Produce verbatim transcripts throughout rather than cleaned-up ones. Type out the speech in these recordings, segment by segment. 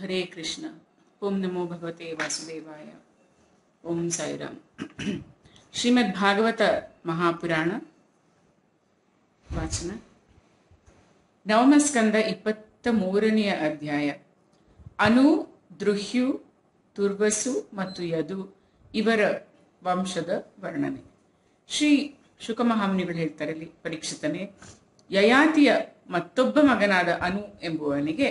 ಹರೇ ಕೃಷ್ಣ. ಓಂ ನಮೋ ಭಗವತೆ ವಾಸುದೇವಾಯ. ಓಂ ಸಾಯಿರಾಮ್. ಶ್ರೀಮದ್ ಭಾಗವತ ಮಹಾಪುರಾಣ ವಾಚನ. ನವಮಸ್ಕಂದ ಇಪ್ಪತ್ತ ಮೂರನೆಯ ಅಧ್ಯಾಯ. ಅನು, ದೃಹ್ಯು, ತುರ್ವಸು ಮತ್ತು ಯದು ಇವರ ವಂಶದ ವರ್ಣನೆ. ಶ್ರೀ ಶುಕಮಹಾಮುನಿಗಳು ಹೇಳ್ತಾರೆ ಇಲ್ಲಿ, ಪರೀಕ್ಷಿತನೇ, ಯಯಾತಿಯ ಮತ್ತೊಬ್ಬ ಮಗನಾದ ಅನು ಎಂಬುವನಿಗೆ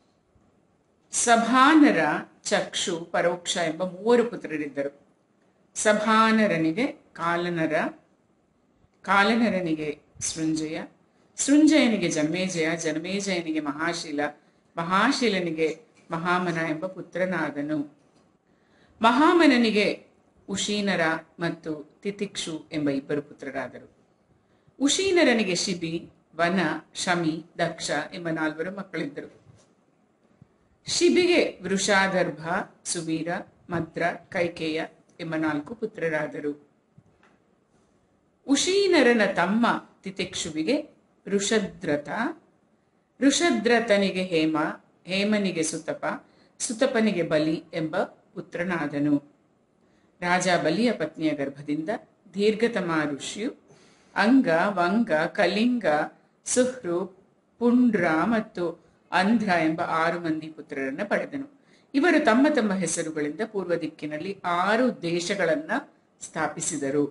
ಸಭಾನರ, ಚಕ್ಷು, ಪರೋಕ್ಷ ಎಂಬ ಮೂವರು ಪುತ್ರರಿದ್ದರು. ಸಭಾನರನಿಗೆ ಕಾಲನರ, ಕಾಲನರನಿಗೆ ಸೃಂಜಯ, ಸೃಂಜಯನಿಗೆ ಜನ್ಮೇಜಯ, ಜನ್ಮೇಜಯನಿಗೆ ಮಹಾಶೀಲ, ಮಹಾಶೀಲನಿಗೆ ಮಹಾಮನ ಎಂಬ ಪುತ್ರನಾದನು. ಮಹಾಮನನಿಗೆ ಉಶೀನರ ಮತ್ತು ತಿತಿಕ್ಷು ಎಂಬ ಇಬ್ಬರು ಪುತ್ರರಾದರು. ಉಶೀನರನಿಗೆ ಶಿಬಿ, ವನ, ಶಮಿ, ದಕ್ಷ ಎಂಬ ನಾಲ್ವರು ಮಕ್ಕಳಿದ್ದರು. ಶಿಬಿಗೆ ವೃಷಾದರ್ಭ, ಸುವೀರ, ಮದ್ರ, ಕೈಕೇಯ ಎಂಬ ನಾಲ್ಕು ಪುತ್ರರಾದರು. ಉಶೀನರನ ತಮ್ಮ ತಿತಿಕ್ಷುವಿಗೆ ಋಷದ್ರಥ, ಋಷದ್ರಥನಿಗೆ ಹೇಮ, ಹೇಮನಿಗೆ ಸುತಪ, ಸುತಪನಿಗೆ ಬಲಿ ಎಂಬ ಪುತ್ರನಾದನು. ರಾಜ ಬಲಿಯ ಪತ್ನಿಯ ಗರ್ಭದಿಂದ ದೀರ್ಘತಮ ಋಷಿಯು ಅಂಗ, ವಂಗ, ಕಲಿಂಗ, ಸುಹೃ, ಪುಂಡ್ರ ಮತ್ತು ಅಂಧ್ರ ಎಂಬ ಆರು ಮಂದಿ ಪುತ್ರರನ್ನು ಪಡೆದನು. ಇವರು ತಮ್ಮ ತಮ್ಮ ಹೆಸರುಗಳಿಂದ ಪೂರ್ವ ದಿಕ್ಕಿನಲ್ಲಿ ಆರು ದೇಶಗಳನ್ನ ಸ್ಥಾಪಿಸಿದರು.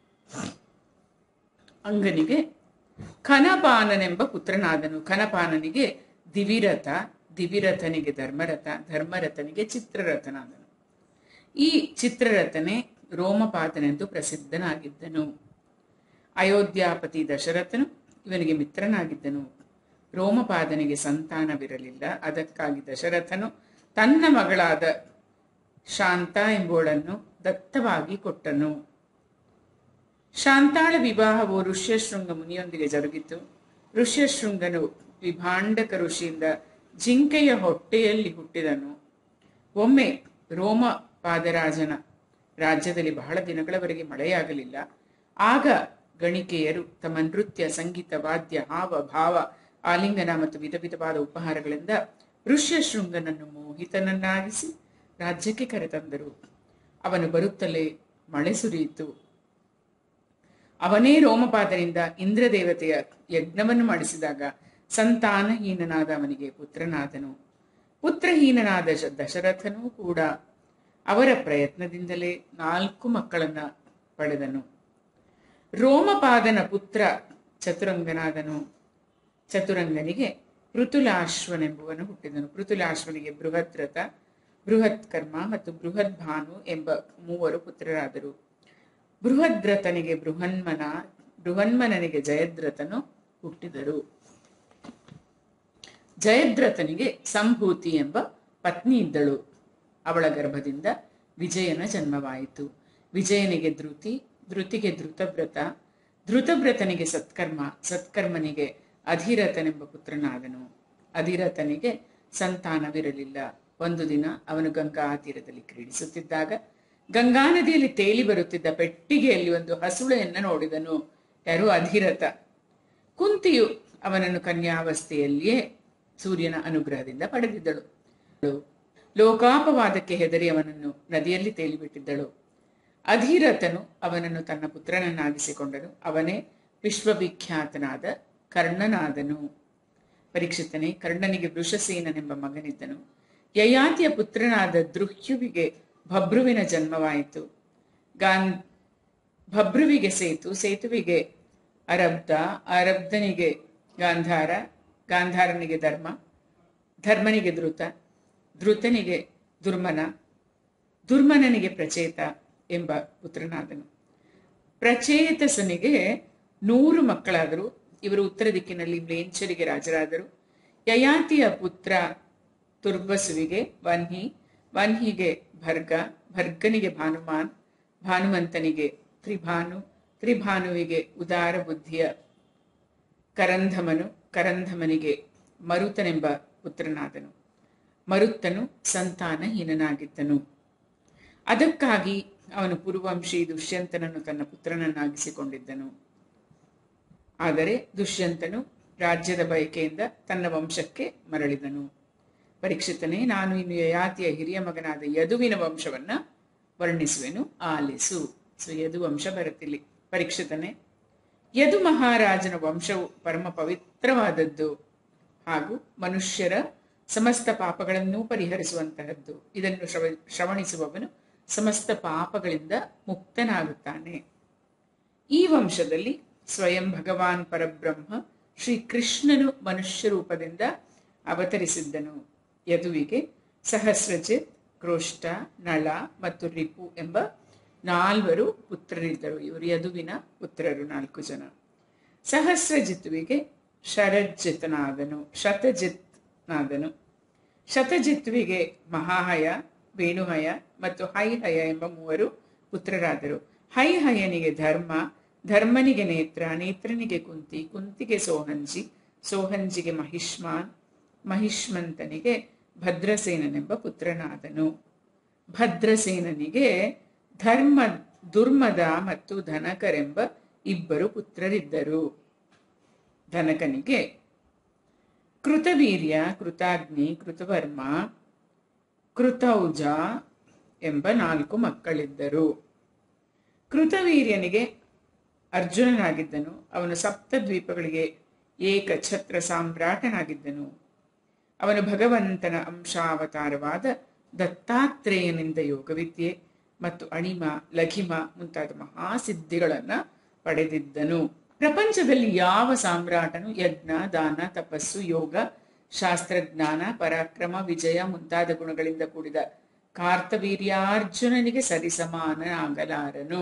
ಅಂಗನಿಗೆ ಖನಪಾನನೆಂಬ ಪುತ್ರನಾದನು. ಖನಪಾನನಿಗೆ ದಿವಿರಥ, ದಿವಿರಥನಿಗೆ ಧರ್ಮರಥ, ಧರ್ಮರಥನಿಗೆ ಚಿತ್ರರಥನಾದನು. ಈ ಚಿತ್ರರಥನೇ ರೋಮಪಾದನೆಂದು ಪ್ರಸಿದ್ಧನಾಗಿದ್ದನು. ಅಯೋಧ್ಯಾಪತಿ ದಶರಥನು ಇವನಿಗೆ ಮಿತ್ರನಾಗಿದ್ದನು. ರೋಮಪಾದನಿಗೆ ಸಂತಾನವಿರಲಿಲ್ಲ. ಅದಕ್ಕಾಗಿ ದಶರಥನು ತನ್ನ ಮಗಳಾದ ಶಾಂತ ಎಂಬುವಳನ್ನು ದತ್ತವಾಗಿ ಕೊಟ್ಟನು. ಶಾಂತಾಳ ವಿವಾಹವು ಋಷ್ಯಶೃಂಗ ಮುನಿಯೊಂದಿಗೆ ಜರುಗಿತು. ಋಷ್ಯಶೃಂಗನು ವಿಭಾಂಡಕ ಋಷಿಯಿಂದ ಜಿಂಕೆಯ ಹೊಟ್ಟೆಯಲ್ಲಿ ಹುಟ್ಟಿದನು. ಒಮ್ಮೆ ರೋಮಪಾದರಾಜನ ರಾಜ್ಯದಲ್ಲಿ ಬಹಳ ದಿನಗಳವರೆಗೆ ಮಳೆಯಾಗಲಿಲ್ಲ. ಆಗ ಗಣಿಕೆಯರು ತಮ್ಮ ನೃತ್ಯ, ಸಂಗೀತ, ವಾದ್ಯ, ಹಾವ ಭಾವ, ಆಲಿಂಗನ ಮತ್ತು ವಿಧ ವಿಧವಾದ ಉಪಹಾರಗಳಿಂದ ಋಷ್ಯಶೃಂಗನನ್ನು ಮೋಹಿತನನ್ನಾಗಿಸಿ ರಾಜ್ಯಕ್ಕೆ ಕರೆತಂದರು. ಅವನು ಬರುತ್ತಲೇ ಮಳೆ ಸುರಿಯಿತು. ಅವನೇ ರೋಮಪಾದನಿಂದ ಇಂದ್ರದೇವತೆಯ ಯಜ್ಞವನ್ನು ಮಾಡಿಸಿದಾಗ ಸಂತಾನಹೀನನಾದ ಅವನಿಗೆ ಪುತ್ರನಾದನು. ಪುತ್ರಹೀನನಾದ ದಶರಥನೂ ಕೂಡ ಅವರ ಪ್ರಯತ್ನದಿಂದಲೇ ನಾಲ್ಕು ಮಕ್ಕಳನ್ನ ಪಡೆದನು. ರೋಮಪಾದನ ಪುತ್ರ ಚತುರಂಗನಾದನು. ಚತುರಂಗನಿಗೆ ಪೃಥುಲಾಶ್ವನೆಂಬುವನು ಹುಟ್ಟಿದನು. ಪೃಥುಲಾಶ್ವನಿಗೆ ಬೃಹದ್ರಥ, ಬೃಹತ್ ಕರ್ಮ ಮತ್ತು ಬೃಹದ್ ಭಾನು ಎಂಬ ಮೂವರು ಪುತ್ರರಾದರು. ಬೃಹದ್ರಥನಿಗೆ ಬೃಹನ್ಮನ, ಬೃಹನ್ಮನನಿಗೆ ಜಯದ್ರಥನು ಹುಟ್ಟಿದರು. ಜಯದ್ರಥನಿಗೆ ಸಂಭೂತಿ ಎಂಬ ಪತ್ನಿ ಇದ್ದಳು. ಅವಳ ಗರ್ಭದಿಂದ ವಿಜಯನ ಜನ್ಮವಾಯಿತು. ವಿಜಯನಿಗೆ ಧೃತಿ, ಧೃತಿಗೆ ಧೃತವ್ರತ, ಧೃತವ್ರತನಿಗೆ ಸತ್ಕರ್ಮ, ಸತ್ಕರ್ಮನಿಗೆ ಅಧಿರಥನೆಂಬ ಪುತ್ರನಾದನು. ಅಧಿರಥನಿಗೆ ಸಂತಾನವಿರಲಿಲ್ಲ. ಒಂದು ದಿನ ಅವನು ಗಂಗಾ ತೀರದಲ್ಲಿ ಕ್ರೀಡಿಸುತ್ತಿದ್ದಾಗ ಗಂಗಾ ನದಿಯಲ್ಲಿ ತೇಲಿ ಬರುತ್ತಿದ್ದ ಪೆಟ್ಟಿಗೆಯಲ್ಲಿ ಒಂದು ಹಸುಳೆಯನ್ನ ನೋಡಿದನು. ಯಾರು? ಅಧಿರಥ. ಕುಂತಿಯು ಅವನನ್ನು ಕನ್ಯಾವಸ್ಥೆಯಲ್ಲಿಯೇ ಸೂರ್ಯನ ಅನುಗ್ರಹದಿಂದ ಪಡೆದಿದ್ದಳು. ಲೋಕಾಪವಾದಕ್ಕೆ ಹೆದರಿ ಅವನನ್ನು ನದಿಯಲ್ಲಿ ತೇಲಿಬಿಟ್ಟಿದ್ದಳು. ಅಧಿರಥನು ಅವನನ್ನು ತನ್ನ ಪುತ್ರನನ್ನಾಗಿಸಿಕೊಂಡನು. ಅವನೇ ವಿಶ್ವವಿಖ್ಯಾತನಾದ ಕರ್ಣನಾದನು. ಪರೀಕ್ಷಿತನೇ, ಕರ್ಣನಿಗೆ ವೃಷಸೇನನೆಂಬ ಮಗನಿದ್ದನು. ಯಯಾತಿಯ ಪುತ್ರನಾದ ದೃಹ್ಯುವಿಗೆ ಭಬ್ರುವಿನ ಜನ್ಮವಾಯಿತು. ಗಾನ್ ಭಬ್ರುವಿಗೆ ಸೇತು, ಸೇತುವಿಗೆ ಅರಬ್ಧ, ಅರಬ್ಧನಿಗೆ ಗಾಂಧಾರ, ಗಾಂಧಾರನಿಗೆ ಧರ್ಮ, ಧರ್ಮನಿಗೆ ಧೃತ, ಧೃತನಿಗೆ ದುರ್ಮನ, ದುರ್ಮನನಿಗೆ ಪ್ರಚೇತ ಎಂಬ ಪುತ್ರನಾದನು. ಪ್ರಚೇತಸನಿಗೆ ನೂರು ಮಕ್ಕಳಾದರು. ಇವರು ಉತ್ತರ ದಿಕ್ಕಿನಲ್ಲಿ ಮ್ಲೇಂಚರಿಗೆ ರಾಜರಾದರು. ಯಯಾತಿಯ ಪುತ್ರ ತುರ್ಬಸುವಿಗೆ ವನ್ಹಿ, ವನ್ಹಿಗೆ ಭರ್ಗ, ಭರ್ಗನಿಗೆ ಭಾನುಮಾನ್, ಭಾನುಮಂತನಿಗೆ ತ್ರಿಭಾನು, ತ್ರಿಭಾನುವಿಗೆ ಉದಾರ ಬುದ್ಧಿಯ ಕರಂಧಮನು, ಕರಂಧಮನಿಗೆ ಮರುತನೆಂಬ ಪುತ್ರನಾದನು. ಮರುತ್ತನು ಸಂತಾನಹೀನನಾಗಿದ್ದನು. ಅದಕ್ಕಾಗಿ ಅವನು ಪುರುವಂಶಿ ದುಷ್ಯಂತನನ್ನು ತನ್ನ ಪುತ್ರನನ್ನಾಗಿಸಿಕೊಂಡಿದ್ದನು. ಆದರೆ ದುಷ್ಯಂತನು ರಾಜ್ಯದ ಬಯಕೆಯಿಂದ ತನ್ನ ವಂಶಕ್ಕೆ ಮರಳಿದನು. ಪರೀಕ್ಷಿತನೇ, ನಾನು ಇನ್ನು ಯಯಾತಿಯ ಹಿರಿಯ ಮಗನಾದ ಯದುವಿನ ವಂಶವನ್ನ ವರ್ಣಿಸುವೆನು, ಆಲಿಸು. ಸೊ ಯದು ವಂಶ ಬರುತ್ತಿಲ್ಲಿ. ಪರೀಕ್ಷಿತನೇ, ಯದು ಮಹಾರಾಜನ ವಂಶವು ಪರಮ ಪವಿತ್ರವಾದದ್ದು ಹಾಗೂ ಮನುಷ್ಯರ ಸಮಸ್ತ ಪಾಪಗಳನ್ನೂ ಪರಿಹರಿಸುವಂತಹದ್ದು. ಇದನ್ನು ಶ್ರವ ಶ್ರವಣಿಸುವವನು ಸಮಸ್ತ ಪಾಪಗಳಿಂದ ಮುಕ್ತನಾಗುತ್ತಾನೆ. ಈ ವಂಶದಲ್ಲಿ ಸ್ವಯಂ ಭಗವಾನ್ ಪರಬ್ರಹ್ಮ ಶ್ರೀಕೃಷ್ಣನು ಮನುಷ್ಯ ರೂಪದಿಂದ ಅವತರಿಸಿದ್ದನು. ಯದುವಿಗೆ ಸಹಸ್ರಜಿತ್, ಕ್ರೋಷ್ಟ, ನಳ ಮತ್ತು ರಿಪು ಎಂಬ ನಾಲ್ವರು ಪುತ್ರರಿದ್ದರು. ಇವರು ಯದುವಿನ ಪುತ್ರರು, ನಾಲ್ಕು ಜನ. ಸಹಸ್ರಜಿತ್ವಿಗೆ ಶರಜ್ಜಿತ್ನಾದನು, ಶತಜಿತ್ನಾದನು. ಶತಜಿತ್ವಿಗೆ ಮಹಾಹಯ, ವೇಣುಹಯ ಮತ್ತು ಹೈಹಯ ಎಂಬ ಮೂವರು ಪುತ್ರರಾದರು. ಹೈಹಯನಿಗೆ ಧರ್ಮ, ಧರ್ಮನಿಗೆ ನೇತ್ರ, ನೇತ್ರನಿಗೆ ಕುಂತಿ, ಕುಂತಿಗೆ ಸೋಹಂಜಿ, ಸೋಹಂಜಿಗೆ ಮಹಿಷ್ಮಾನ್, ಮಹಿಷ್ಮಂತನಿಗೆ ಭದ್ರಸೇನನೆಂಬ ಪುತ್ರನಾದನು. ಭದ್ರಸೇನನಿಗೆ ಧರ್ಮ, ದುರ್ಮದ ಮತ್ತು ಧನಕರೆಂಬ ಇಬ್ಬರು ಪುತ್ರರಿದ್ದರು. ಧನಕನಿಗೆ ಕೃತವೀರ್ಯ, ಕೃತಾಗ್ನಿ, ಕೃತವರ್ಮ, ಕೃತೌಜ ಎಂಬ ನಾಲ್ಕು ಮಕ್ಕಳಿದ್ದರು. ಕೃತವೀರ್ಯನಿಗೆ ಅರ್ಜುನನಾಗಿದ್ದನು. ಅವನು ಸಪ್ತದ್ವೀಪಗಳಿಗೆ ಏಕಛತ್ರ ಸಾಮ್ರಾಟನಾಗಿದ್ದನು. ಅವನು ಭಗವಂತನ ಅಂಶಾವತಾರವಾದ ದತ್ತಾತ್ರೇಯನಿಂದ ಯೋಗವಿದ್ಯೆ ಮತ್ತು ಅಣಿಮ, ಲಘಿಮ ಮುಂತಾದ ಮಹಾಸಿದ್ಧಿಗಳನ್ನ ಪಡೆದಿದ್ದನು. ಪ್ರಪಂಚದಲ್ಲಿ ಯಾವ ಸಾಮ್ರಾಟನು ಯಜ್ಞ, ದಾನ, ತಪಸ್ಸು, ಯೋಗ, ಶಾಸ್ತ್ರಜ್ಞಾನ, ಪರಾಕ್ರಮ, ವಿಜಯ ಮುಂತಾದ ಗುಣಗಳಿಂದ ಕೂಡಿದ ಕಾರ್ತವೀರ್ಯಾರ್ಜುನನಿಗೆ ಸರಿಸಮಾನನಾಗಲಾರನು.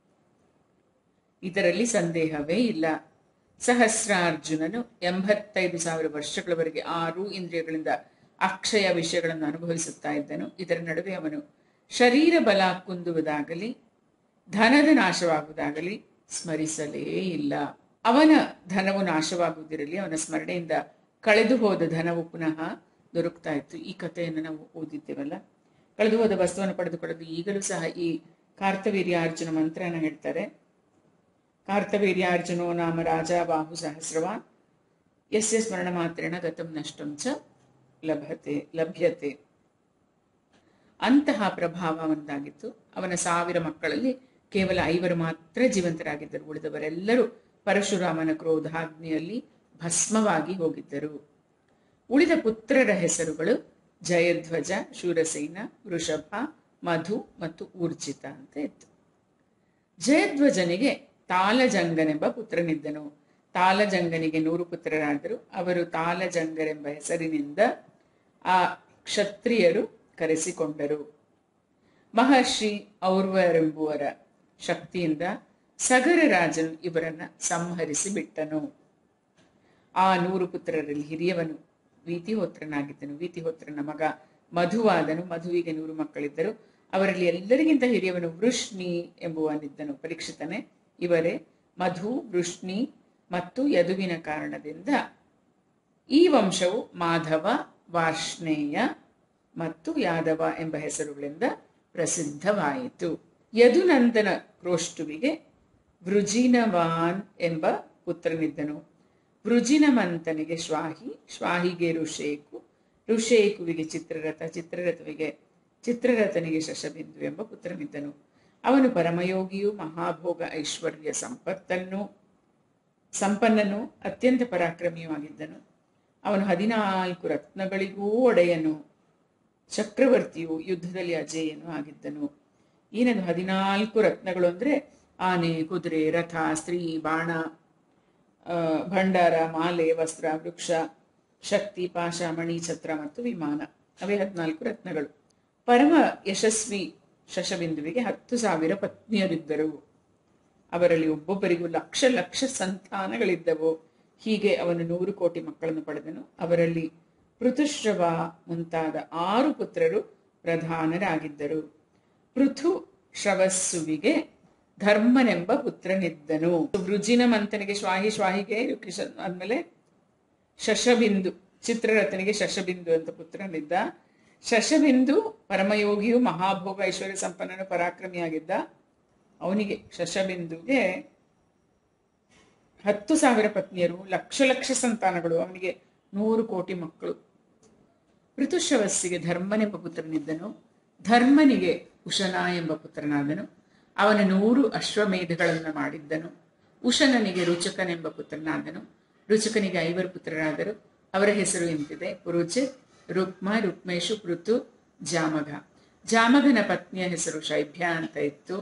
ಇದರಲ್ಲಿ ಸಂದೇಹವೇ ಇಲ್ಲ. ಸಹಸ್ರಾರ್ಜುನನು ಎಂಬತ್ತೈದು ಸಾವಿರ ವರ್ಷಗಳವರೆಗೆ ಆರು ಇಂದ್ರಿಯಗಳಿಂದ ಅಕ್ಷಯ ವಿಷಯಗಳನ್ನು ಅನುಭವಿಸುತ್ತಾ ಇದ್ದನು. ಇದರ ನಡುವೆ ಅವನು ಶರೀರ ಬಲ ಕುಂದುವುದಾಗಲಿ ಧನದ ನಾಶವಾಗುವುದಾಗಲಿ ಸ್ಮರಿಸಲೇ ಇಲ್ಲ. ಅವನ ಧನವು ನಾಶವಾಗುವುದಿರಲಿ, ಅವನ ಸ್ಮರಣೆಯಿಂದ ಕಳೆದು ಹೋದ ಧನವು ಪುನಃ ದೊರಕ್ತಾ ಇತ್ತು. ಈ ಕಥೆಯನ್ನು ನಾವು ಓದಿದ್ದೇವಲ್ಲ. ಕಳೆದು ಹೋದ ವಸ್ತುವನ್ನು ಪಡೆದುಕೊಳ್ಳಲು ಈಗಲೂ ಸಹ ಈ ಕಾರ್ತವೀರ್ಯಾರ್ಜುನ ಮಂತ್ರನ ಹೇಳ್ತಾರೆ. ಕಾರ್ತವೀರ್ಯಾರ್ಜುನೋ ನಾಮ ರಾಜ ಬಾಹು ಸಹಸ್ರವಾನ್ ಯಸ್ಯ ಸ್ಮರಣ ಮಾತ್ರೇಣ ಗತಂ ನಷ್ಟಂ ಚ ಲಭತೆ ಲಭ್ಯತೆ. ಅಂತಹ ಪ್ರಭಾವ ಅವನದಾಗಿತ್ತು. ಅವನ ಸಾವಿರ ಮಕ್ಕಳಲ್ಲಿ ಕೇವಲ ಐವರು ಮಾತ್ರ ಜೀವಂತರಾಗಿದ್ದರು. ಉಳಿದವರೆಲ್ಲರೂ ಪರಶುರಾಮನ ಕ್ರೋಧಾಗ್ನಿಯಲ್ಲಿ ಭಸ್ಮವಾಗಿ ಹೋಗಿದ್ದರು. ಉಳಿದ ಪುತ್ರರ ಹೆಸರುಗಳು ಜಯಧ್ವಜ, ಶೂರಸೇನ, ವೃಷಭ, ಮಧು ಮತ್ತು ಊರ್ಜಿತ ಅಂತ ಇತ್ತು. ಜಯಧ್ವಜನಿಗೆ ತಾಲಜಂಗನೆಂಬ ಪುತ್ರನಿದ್ದನು. ತಾಲಜಂಗನಿಗೆ ನೂರು ಪುತ್ರರಾದರು. ಅವರು ತಾಲಜಂಗರೆಂಬ ಹೆಸರಿನಿಂದ ಆ ಕ್ಷತ್ರಿಯರು ಕರೆಸಿಕೊಂಡರು. ಮಹರ್ಷಿ ಔರ್ವರೆಂಬುವರ ಶಕ್ತಿಯಿಂದ ಸಗರ ರಾಜನು ಇವರನ್ನ ಸಂಹರಿಸಿ ಬಿಟ್ಟನು. ಆ ನೂರು ಪುತ್ರರಲ್ಲಿ ಹಿರಿಯವನು ವೀತಿಹೋತ್ರನಾಗಿದ್ದನು. ವೀತಿಹೋತ್ರನ ಮಗ ಮಧುವಾದನು. ಮಧುವಿಗೆ ನೂರು ಮಕ್ಕಳಿದ್ದರು. ಅವರಲ್ಲಿ ಎಲ್ಲರಿಗಿಂತ ಹಿರಿಯವನು ವೃಷ್ಣಿ ಎಂಬುವನಿದ್ದನು. ಪರೀಕ್ಷಿತನೇ, ಇವರೇ ಮಧು, ವೃಷ್ಣಿ ಮತ್ತು ಯದುವಿನ ಕಾರಣದಿಂದ ಈ ವಂಶವು ಮಾಧವ, ವಾರ್ಷ್ಣೇಯ ಮತ್ತು ಯಾದವ ಎಂಬ ಹೆಸರುಗಳಿಂದ ಪ್ರಸಿದ್ಧವಾಯಿತು. ಯದುನಂದನ ಕ್ರೋಷ್ಟುವಿಗೆ ವೃಜಿನವಾನ್ ಎಂಬ ಪುತ್ರನಿದ್ದನು. ವೃಜಿನಮಂತನಿಗೆ ಶ್ವಾಹಿ, ಶ್ವಾಹಿಗೆ ಋಷೇಕು, ಋಷೇಕುವಿಗೆ ಚಿತ್ರರಥ, ಚಿತ್ರರಥವಿಗೆ ಚಿತ್ರರಥನಿಗೆ ಶಶಬಿಂದು ಎಂಬ ಪುತ್ರನಿದ್ದನು. ಅವನು ಪರಮಯೋಗಿಯು, ಮಹಾಭೋಗ ಐಶ್ವರ್ಯ ಸಂಪತ್ತನ್ನು ಸಂಪನ್ನನು, ಅತ್ಯಂತ ಪರಾಕ್ರಮಿಯೂ ಆಗಿದ್ದನು. ಅವನು ಹದಿನಾಲ್ಕು ರತ್ನಗಳಿಗೂ ಒಡೆಯನು, ಚಕ್ರವರ್ತಿಯು, ಯುದ್ಧದಲ್ಲಿ ಅಜೇಯನು ಆಗಿದ್ದನು. ಏನದು ಹದಿನಾಲ್ಕು ರತ್ನಗಳು ಅಂದ್ರೆ ಆನೆ, ಕುದುರೆ, ರಥ, ಸ್ತ್ರೀ, ಬಾಣ, ಭಂಡಾರ, ಮಾಲೆ, ವಸ್ತ್ರ, ವೃಕ್ಷ, ಶಕ್ತಿ, ಪಾಶ, ಮಣಿ, ಛತ್ರ ಮತ್ತು ವಿಮಾನ. ಅವೇ ಹದಿನಾಲ್ಕು ರತ್ನಗಳು. ಪರಮ ಯಶಸ್ವಿ ಶಶಬಿಂದುವಿಗೆ ಹತ್ತು ಸಾವಿರ ಪತ್ನಿಯರಿದ್ದರು. ಅವರಲ್ಲಿ ಒಬ್ಬೊಬ್ಬರಿಗೂ ಲಕ್ಷ ಲಕ್ಷ ಸಂತಾನಗಳಿದ್ದವು. ಹೀಗೆ ಅವನು ನೂರು ಕೋಟಿ ಮಕ್ಕಳನ್ನು ಪಡೆದನು. ಅವರಲ್ಲಿ ಪೃಥುಶ್ರವ ಮುಂತಾದ ಆರು ಪುತ್ರರು ಪ್ರಧಾನರಾಗಿದ್ದರು. ಪೃಥು ಶ್ರವಸ್ಸುವಿಗೆ ಧರ್ಮನೆಂಬ ಪುತ್ರನಿದ್ದನು. ವೃಜಿನಮಂತನಿಗೆ ಶ್ವಾಹಿ, ಶ್ವಾಹಿಗೆ ಆದ್ಮೇಲೆ ಶಶಬಿಂದು, ಚಿತ್ರರಥನಿಗೆ ಶಶಬಿಂದು ಅಂತ ಪುತ್ರನಿದ್ದ. ಶಶಬಿಂದು ಪರಮಯೋಗಿಯು, ಮಹಾಭೋಗ ಐಶ್ವರ್ಯ ಸಂಪನ್ನನು, ಪರಾಕ್ರಮಿಯಾಗಿದ್ದ. ಅವನಿಗೆ ಶಶಬಿಂದುಗೆ ಹತ್ತು ಸಾವಿರ ಪತ್ನಿಯರು, ಲಕ್ಷ ಲಕ್ಷ ಸಂತಾನಗಳು. ಅವನಿಗೆ ನೂರು ಕೋಟಿ ಮಕ್ಕಳು. ಋತುಶ್ರವಸ್ಸಿಗೆ ಧರ್ಮನೆಂಬ ಪುತ್ರನಿದ್ದನು. ಧರ್ಮನಿಗೆ ಉಶನ ಎಂಬ ಪುತ್ರನಾದನು. ಅವನ ನೂರು ಅಶ್ವಮೇಧಗಳನ್ನು ಮಾಡಿದ್ದನು. ಉಶನನಿಗೆ ರುಚಕನೆಂಬ ಪುತ್ರನಾದನು. ರುಚಕನಿಗೆ ಐವರು ಪುತ್ರರಾದರು. ಅವರ ಹೆಸರು ಇಂತಿದೆ: ಪುರುಚಿತ್, ರುಕ್ಮ, ರುಕ್ಮೇಶು, ಪೃಥು, ಜಾಮಗ. ಜಾಮಗನ ಪತ್ನಿಯ ಹೆಸರು ಶೈಭ್ಯ ಅಂತ ಇತ್ತು.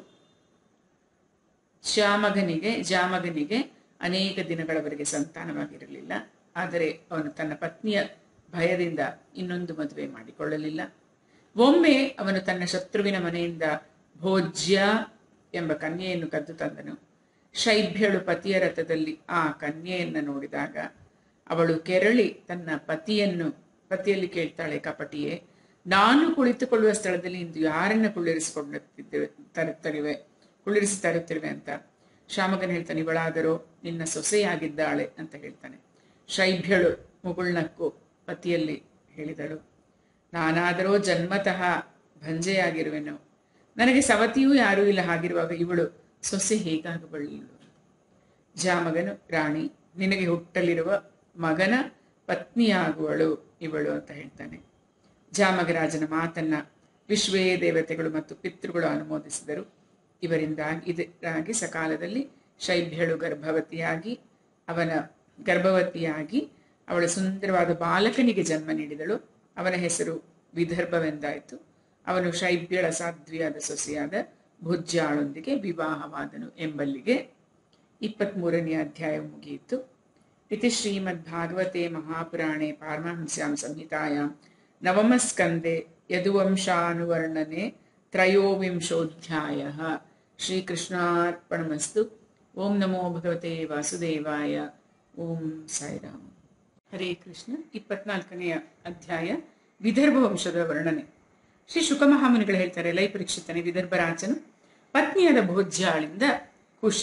ಜಾಮಗನಿಗೆ ಜಾಮಗನಿಗೆ ಅನೇಕ ದಿನಗಳವರೆಗೆ ಸಂತಾನವಾಗಿರಲಿಲ್ಲ. ಆದರೆ ಅವನು ತನ್ನ ಪತ್ನಿಯ ಭಯದಿಂದ ಇನ್ನೊಂದು ಮದುವೆ ಮಾಡಿಕೊಳ್ಳಲಿಲ್ಲ. ಒಮ್ಮೆ ಅವನು ತನ್ನ ಶತ್ರುವಿನ ಮನೆಯಿಂದ ಭೋಜ್ಯ ಎಂಬ ಕನ್ಯೆಯನ್ನು ಕದ್ದು ತಂದನು. ಶೈಭ್ಯಳು ಪತಿಯ ರಥದಲ್ಲಿ ಆ ಕನ್ಯೆಯನ್ನು ನೋಡಿದಾಗ ಅವಳು ಕೆರಳಿ ತನ್ನ ಪತಿಯನ್ನು ಪತಿಯಲ್ಲಿ ಕೇಳ್ತಾಳೆ: ಕಪಟಿಯೇ, ನಾನು ಕುಳಿತುಕೊಳ್ಳುವ ಸ್ಥಳದಲ್ಲಿ ಇಂದು ಯಾರನ್ನ ಕುಳ್ಳಿರಿಸಿಕೊಳ್ಳುತ್ತಿದ್ದೇವೆ ತರುತ್ತಲಿವೆ ಕುಳ್ಳಿರಿಸಿ ತರುತ್ತಿರುವೆ ಅಂತ. ಶಾಮಗನ್ ಹೇಳ್ತಾನೆ: ಇವಳಾದರೂ ನಿನ್ನ ಸೊಸೆಯಾಗಿದ್ದಾಳೆ ಅಂತ ಹೇಳ್ತಾನೆ. ಶೈಭ್ಯಳು ಮುಗುಳ್ನಕ್ಕು ಪತಿಯಲ್ಲಿ ಹೇಳಿದಳು: ನಾನಾದರೂ ಜನ್ಮತಃ ಭಂಜೆಯಾಗಿರುವೆನು. ನನಗೆ ಸವತಿಯೂ ಯಾರೂ ಇಲ್ಲ. ಹಾಗಿರುವಾಗ ಇವಳು ಸೊಸೆ ಹೇಗಾಗಬಲ್ಲಳು? ಜಾಮಗನು: ರಾಣಿ, ನಿನಗೆ ಹುಟ್ಟಲಿರುವ ಮಗನ ಪತ್ನಿಯಾಗುವಳು ಇವಳು ಅಂತ ಹೇಳ್ತಾನೆ. ಜಾಮಗರಾಜನ ಮಾತನ್ನ ವಿಶ್ವೇ ದೇವತೆಗಳು ಮತ್ತು ಪಿತೃಗಳು ಅನುಮೋದಿಸಿದರು. ಇವರಿಂದಾಗಿ ಇದರಾಗಿ ಸಕಾಲದಲ್ಲಿ ಶೈಭ್ಯಳು ಗರ್ಭವತಿಯಾಗಿ ಅವನ ಗರ್ಭವತಿಯಾಗಿ ಅವಳ ಸುಂದರವಾದ ಬಾಲಕನಿಗೆ ಜನ್ಮ ನೀಡಿದಳು. ಅವನ ಹೆಸರು ವಿದರ್ಭವೆಂದಾಯಿತು. ಅವನು ಶೈಭ್ಯಳ ಸಾಧ್ವಿಯಾದ ಸೊಸೆಯಾದ ಭುಜ್ಯಾಳೊಂದಿಗೆ ವಿವಾಹವಾದನು ಎಂಬಲ್ಲಿಗೆ ಇಪ್ಪತ್ಮೂರನೇ ಅಧ್ಯಾಯ ಮುಗಿಯಿತು. ಇತಿ ಶ್ರೀಮದ್ ಭಾಗವತೆ ಮಹಾಪುರಾಣೆ ಪಾರಮಹಂಸ್ಯಾಂ ಸಂಹಿತಾಯಾಂ ನವಮಸ್ಕಂದೆ ಯದುವಂಶಾನುವರ್ಣನೆ ತ್ರಯೋವಿಂಶೋಧ್ಯಾಯಃ. ಶ್ರೀಕೃಷ್ಣಾರ್ಪಣಮಸ್ತು. ಓಂ ನಮೋ ಭಗವತೆ ವಾಸುದೇವಾಯ. ಓಂ ಸಾಯಿರಾಮ್. ಹರೇ ಕೃಷ್ಣ. ಇಪ್ಪತ್ನಾಲ್ಕನೆಯ ಅಧ್ಯಾಯ ವಿದರ್ಭ ವಂಶದ ವರ್ಣನೆ. ಶ್ರೀ ಶುಕಮಹಾಮುನಿಗಳು ಹೇಳ್ತಾರೆ: ಲೈ ಪರೀಕ್ಷಿತನೇ, ವಿದರ್ಭರಾಜನು ಪತ್ನಿಯಾದ ಭೋಜ್ಯಾಳಿಂದ ಕುಶ,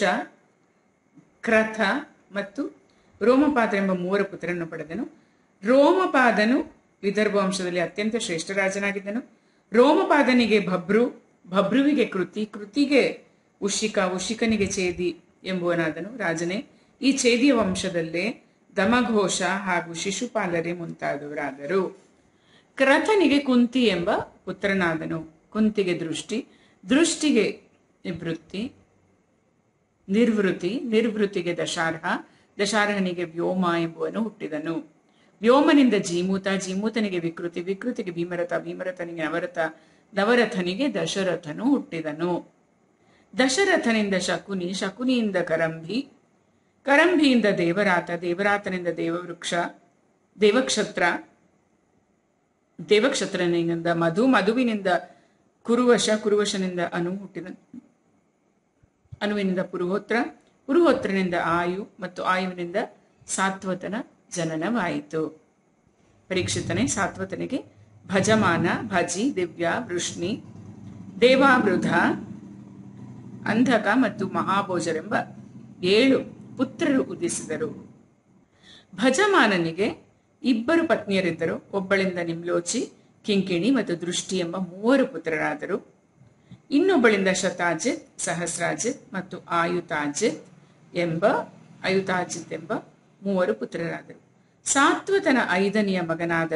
ಕ್ರಥ ಮತ್ತು ರೋಮಪಾದ ಎಂಬ ಮೂವರು ಪುತ್ರರನ್ನು ಪಡೆದನು. ರೋಮಪಾದನು ವಿದರ್ಭ ವಂಶದಲ್ಲಿ ಅತ್ಯಂತ ಶ್ರೇಷ್ಠ ರಾಜನಾಗಿದ್ದನು. ರೋಮಪಾದನಿಗೆ ಭಬ್ರು, ಭಬ್ರುವಿಗೆ ಕೃತಿ, ಕೃತಿಗೆ ಉಷಿಕ, ಉಷಿಕನಿಗೆ ಛೇದಿ ಎಂಬುವನಾದನು. ರಾಜನೇ, ಈ ಛೇದಿಯ ವಂಶದಲ್ಲೇ ದಮಘೋಷ ಹಾಗೂ ಶಿಶುಪಾಲರೇ ಮುಂತಾದವರಾದರು. ಕ್ರಥನಿಗೆ ಕುಂತಿ ಎಂಬ ಪುತ್ರನಾದನು. ಕುಂತಿಗೆ ದೃಷ್ಟಿ, ದೃಷ್ಟಿಗೆ ನಿವೃತ್ತಿ, ನಿರ್ವೃತಿ, ನಿರ್ವೃತಿಗೆ ದಶಾರ್ಹ, ದಶಾರ್ಹನಿಗೆ ವ್ಯೋಮ ಎಂಬುವನು ಹುಟ್ಟಿದನು. ವ್ಯೋಮನಿಂದ ಜೀಮೂತ, ಜೀಮೂತನಿಗೆ ವಿಕೃತಿ, ವಿಕೃತಿಗೆ ಭೀಮರಥ, ಭೀಮರಥನಿಗೆ ನವರಥ, ನವರಥನಿಗೆ ದಶರಥನು ಹುಟ್ಟಿದನು. ದಶರಥನಿಂದ ಶಕುನಿ, ಶಕುನಿಯಿಂದ ಕರಂಭಿ, ಕರಂಭಿಯಿಂದ ದೇವರಾತ, ದೇವರಾತನಿಂದ ದೇವವೃಕ್ಷ, ದೇವಕ್ಷತ್ರ, ದೇವಕ್ಷತ್ರನಿಂದ ಮಧು, ಮಧುವಿನಿಂದ ಕುರುವಶ, ಕುರುವಶನಿಂದ ಅನು ಹುಟ್ಟಿದನು. ಅನುವಿನಿಂದ ಪುರುಹೋತ್ರ, ಪುರುಹೋತ್ರನಿಂದ ಆಯು ಮತ್ತು ಆಯುವಿನಿಂದ ಸಾತ್ವತನ ಜನನವಾಯಿತು. ಪರೀಕ್ಷಿತನೇ, ಸಾತ್ವತನಿಗೆ ಭಜಮಾನ, ಭಜಿ, ದಿವ್ಯ, ವೃಷ್ಣಿ, ದೇವಾವೃಧ, ಅಂಧಕ ಮತ್ತು ಮಹಾಭೋಜರೆಂಬ ಏಳು ಪುತ್ರರು ಉದಿಸಿದರು. ಭಜಮಾನನಿಗೆ ಇಬ್ಬರು ಪತ್ನಿಯರಿದ್ದರು. ಒಬ್ಬಳಿಂದ ನಿಮ್ಲೋಚಿ, ಕಿಂಕಿಣಿ ಮತ್ತು ದೃಷ್ಟಿ ಎಂಬ ಮೂವರು ಪುತ್ರರಾದರು. ಇನ್ನೊಬ್ಬಳಿಂದ ಶತಾಜಿತ್, ಸಹಸ್ರಾಜಿತ್ ಮತ್ತು ಆಯುತಾಜಿತ್ ಎಂಬ ಆಯುತಾಜಿತ್ ಎಂಬ ಮೂವರು ಪುತ್ರರಾದರು. ಸಾತ್ವತನ ಐದನೆಯ ಮಗನಾದ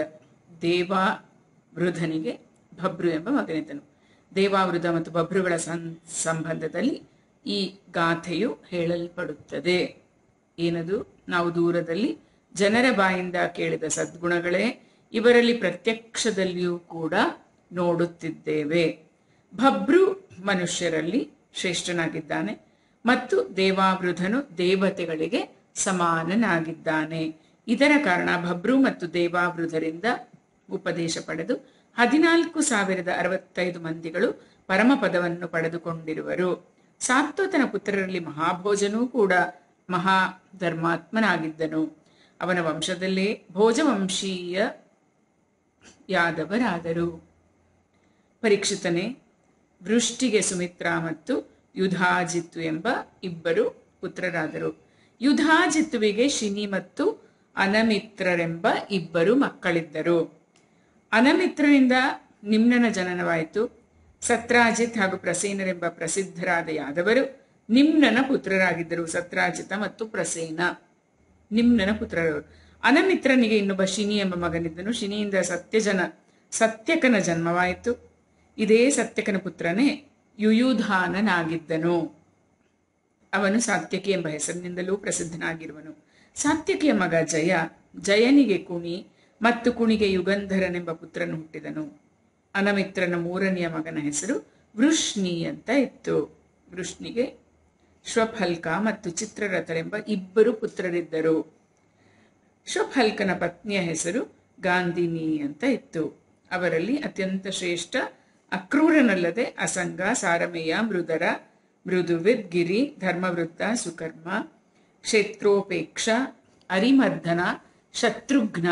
ದೇವಾವೃಧನಿಗೆ ಭಬ್ರು ಎಂಬ ಮಗನಿದ್ದನು. ದೇವಾವೃಧ ಮತ್ತು ಭಬ್ರುಗಳ ಸಂಬಂಧದಲ್ಲಿ ಈ ಗಾಥೆಯು ಹೇಳಲ್ಪಡುತ್ತದೆ. ಏನದು? ನಾವು ದೂರದಲ್ಲಿ ಜನರ ಬಾಯಿಂದ ಕೇಳಿದ ಸದ್ಗುಣಗಳೇ ಇವರಲ್ಲಿ ಪ್ರತ್ಯಕ್ಷದಲ್ಲಿಯೂ ಕೂಡ ನೋಡುತ್ತಿದ್ದೇವೆ. ಭಬ್ರು ಮನುಷ್ಯರಲ್ಲಿ ಶ್ರೇಷ್ಠನಾಗಿದ್ದಾನೆ ಮತ್ತು ದೇವಾವೃಧನು ದೇವತೆಗಳಿಗೆ ಸಮಾನನಾಗಿದ್ದಾನೆ. ಇದರ ಕಾರಣ ಭಬ್ರು ಮತ್ತು ದೇವಾವೃಧರಿಂದ ಉಪದೇಶ ಪಡೆದು ಹದಿನಾಲ್ಕು ಸಾವಿರದ ಅರವತ್ತೈದು ಮಂದಿಗಳು ಪರಮಪದವನ್ನು ಪಡೆದುಕೊಂಡಿರುವರು. ಸಾತ್ವತನ ಪುತ್ರರಲ್ಲಿ ಮಹಾಭೋಜನೂ ಕೂಡ ಮಹಾ ಧರ್ಮಾತ್ಮನಾಗಿದ್ದನು. ಅವನ ವಂಶದಲ್ಲೇ ಭೋಜವಂಶೀಯ ಯಾದವರಾದರು. ಪರೀಕ್ಷಿತನೇ, ವೃಷ್ಟಿಗೆ ಸುಮಿತ್ರಾ ಮತ್ತು ಯುಧಾಜಿತ್ತು ಎಂಬ ಇಬ್ಬರು ಪುತ್ರರಾದರು. ಯುಧಾಜಿತ್ತುವಿಗೆ ಶಿನಿ ಮತ್ತು ಅನಮಿತ್ರರೆಂಬ ಇಬ್ಬರು ಮಕ್ಕಳಿದ್ದರು. ಅನಮಿತ್ರನಿಂದ ನಿಮ್ನನ ಜನನವಾಯಿತು. ಸತ್ರಾಜಿತ್ ಹಾಗೂ ಪ್ರಸೇನರೆಂಬ ಪ್ರಸಿದ್ಧರಾದ ಯಾದವರು ನಿಮ್ನನ ಪುತ್ರರಾಗಿದ್ದರು. ಸತ್ರಾಜಿತ ಮತ್ತು ಪ್ರಸೇನ ನಿಮ್ನನ ಪುತ್ರರು. ಅನಮಿತ್ರನಿಗೆ ಇನ್ನೊಬ್ಬ ಶಿನಿ ಎಂಬ ಮಗನಿದ್ದನು. ಶಿನಿಯಿಂದ ಸತ್ಯಜನ ಸತ್ಯಕನ ಜನ್ಮವಾಯಿತು. ಇದೇ ಸತ್ಯಕನ ಪುತ್ರನೇ ಯುಯುಧಾನನಾಗಿದ್ದನು. ಅವನು ಸಾತ್ಯಕಿ ಎಂಬ ಹೆಸರಿನಿಂದಲೂ ಪ್ರಸಿದ್ಧನಾಗಿರುವನು. ಸಾತ್ಯಕಿಯ ಮಗ ಜಯ, ಜಯನಿಗೆ ಕುಣಿ ಮತ್ತು ಕುಣಿಗೆ ಯುಗಂಧರನೆಂಬ ಪುತ್ರನು ಹುಟ್ಟಿದನು. ಅನಮಿತ್ರನ ಮೂರನೆಯ ಮಗನ ಹೆಸರು ವೃಷ್ಣಿ ಅಂತ ಇತ್ತು. ವೃಷ್ಣಿಗೆ ಶ್ವಫಲ್ಕ ಮತ್ತು ಚಿತ್ರರಥರೆಂಬ ಇಬ್ಬರು ಪುತ್ರರಿದ್ದರು. ಶ್ವಫಲ್ಕನ ಪತ್ನಿಯ ಹೆಸರು ಗಾಂಧಿನಿ ಅಂತ ಇತ್ತು. ಅವರಲ್ಲಿ ಅತ್ಯಂತ ಶ್ರೇಷ್ಠ ಅಕ್ರೂರನಲ್ಲದೆ ಅಸಂಗ, ಸಾರಮೇಯ, ಮೃದರ, ಮೃದುವಿದ್, ಗಿರಿ, ಧರ್ಮವೃತ್ತ, ಸುಕರ್ಮ, ಕ್ಷೇತ್ರೋಪೇಕ್ಷ, ಅರಿಮರ್ಧನ, ಶತ್ರುಘ್ನ,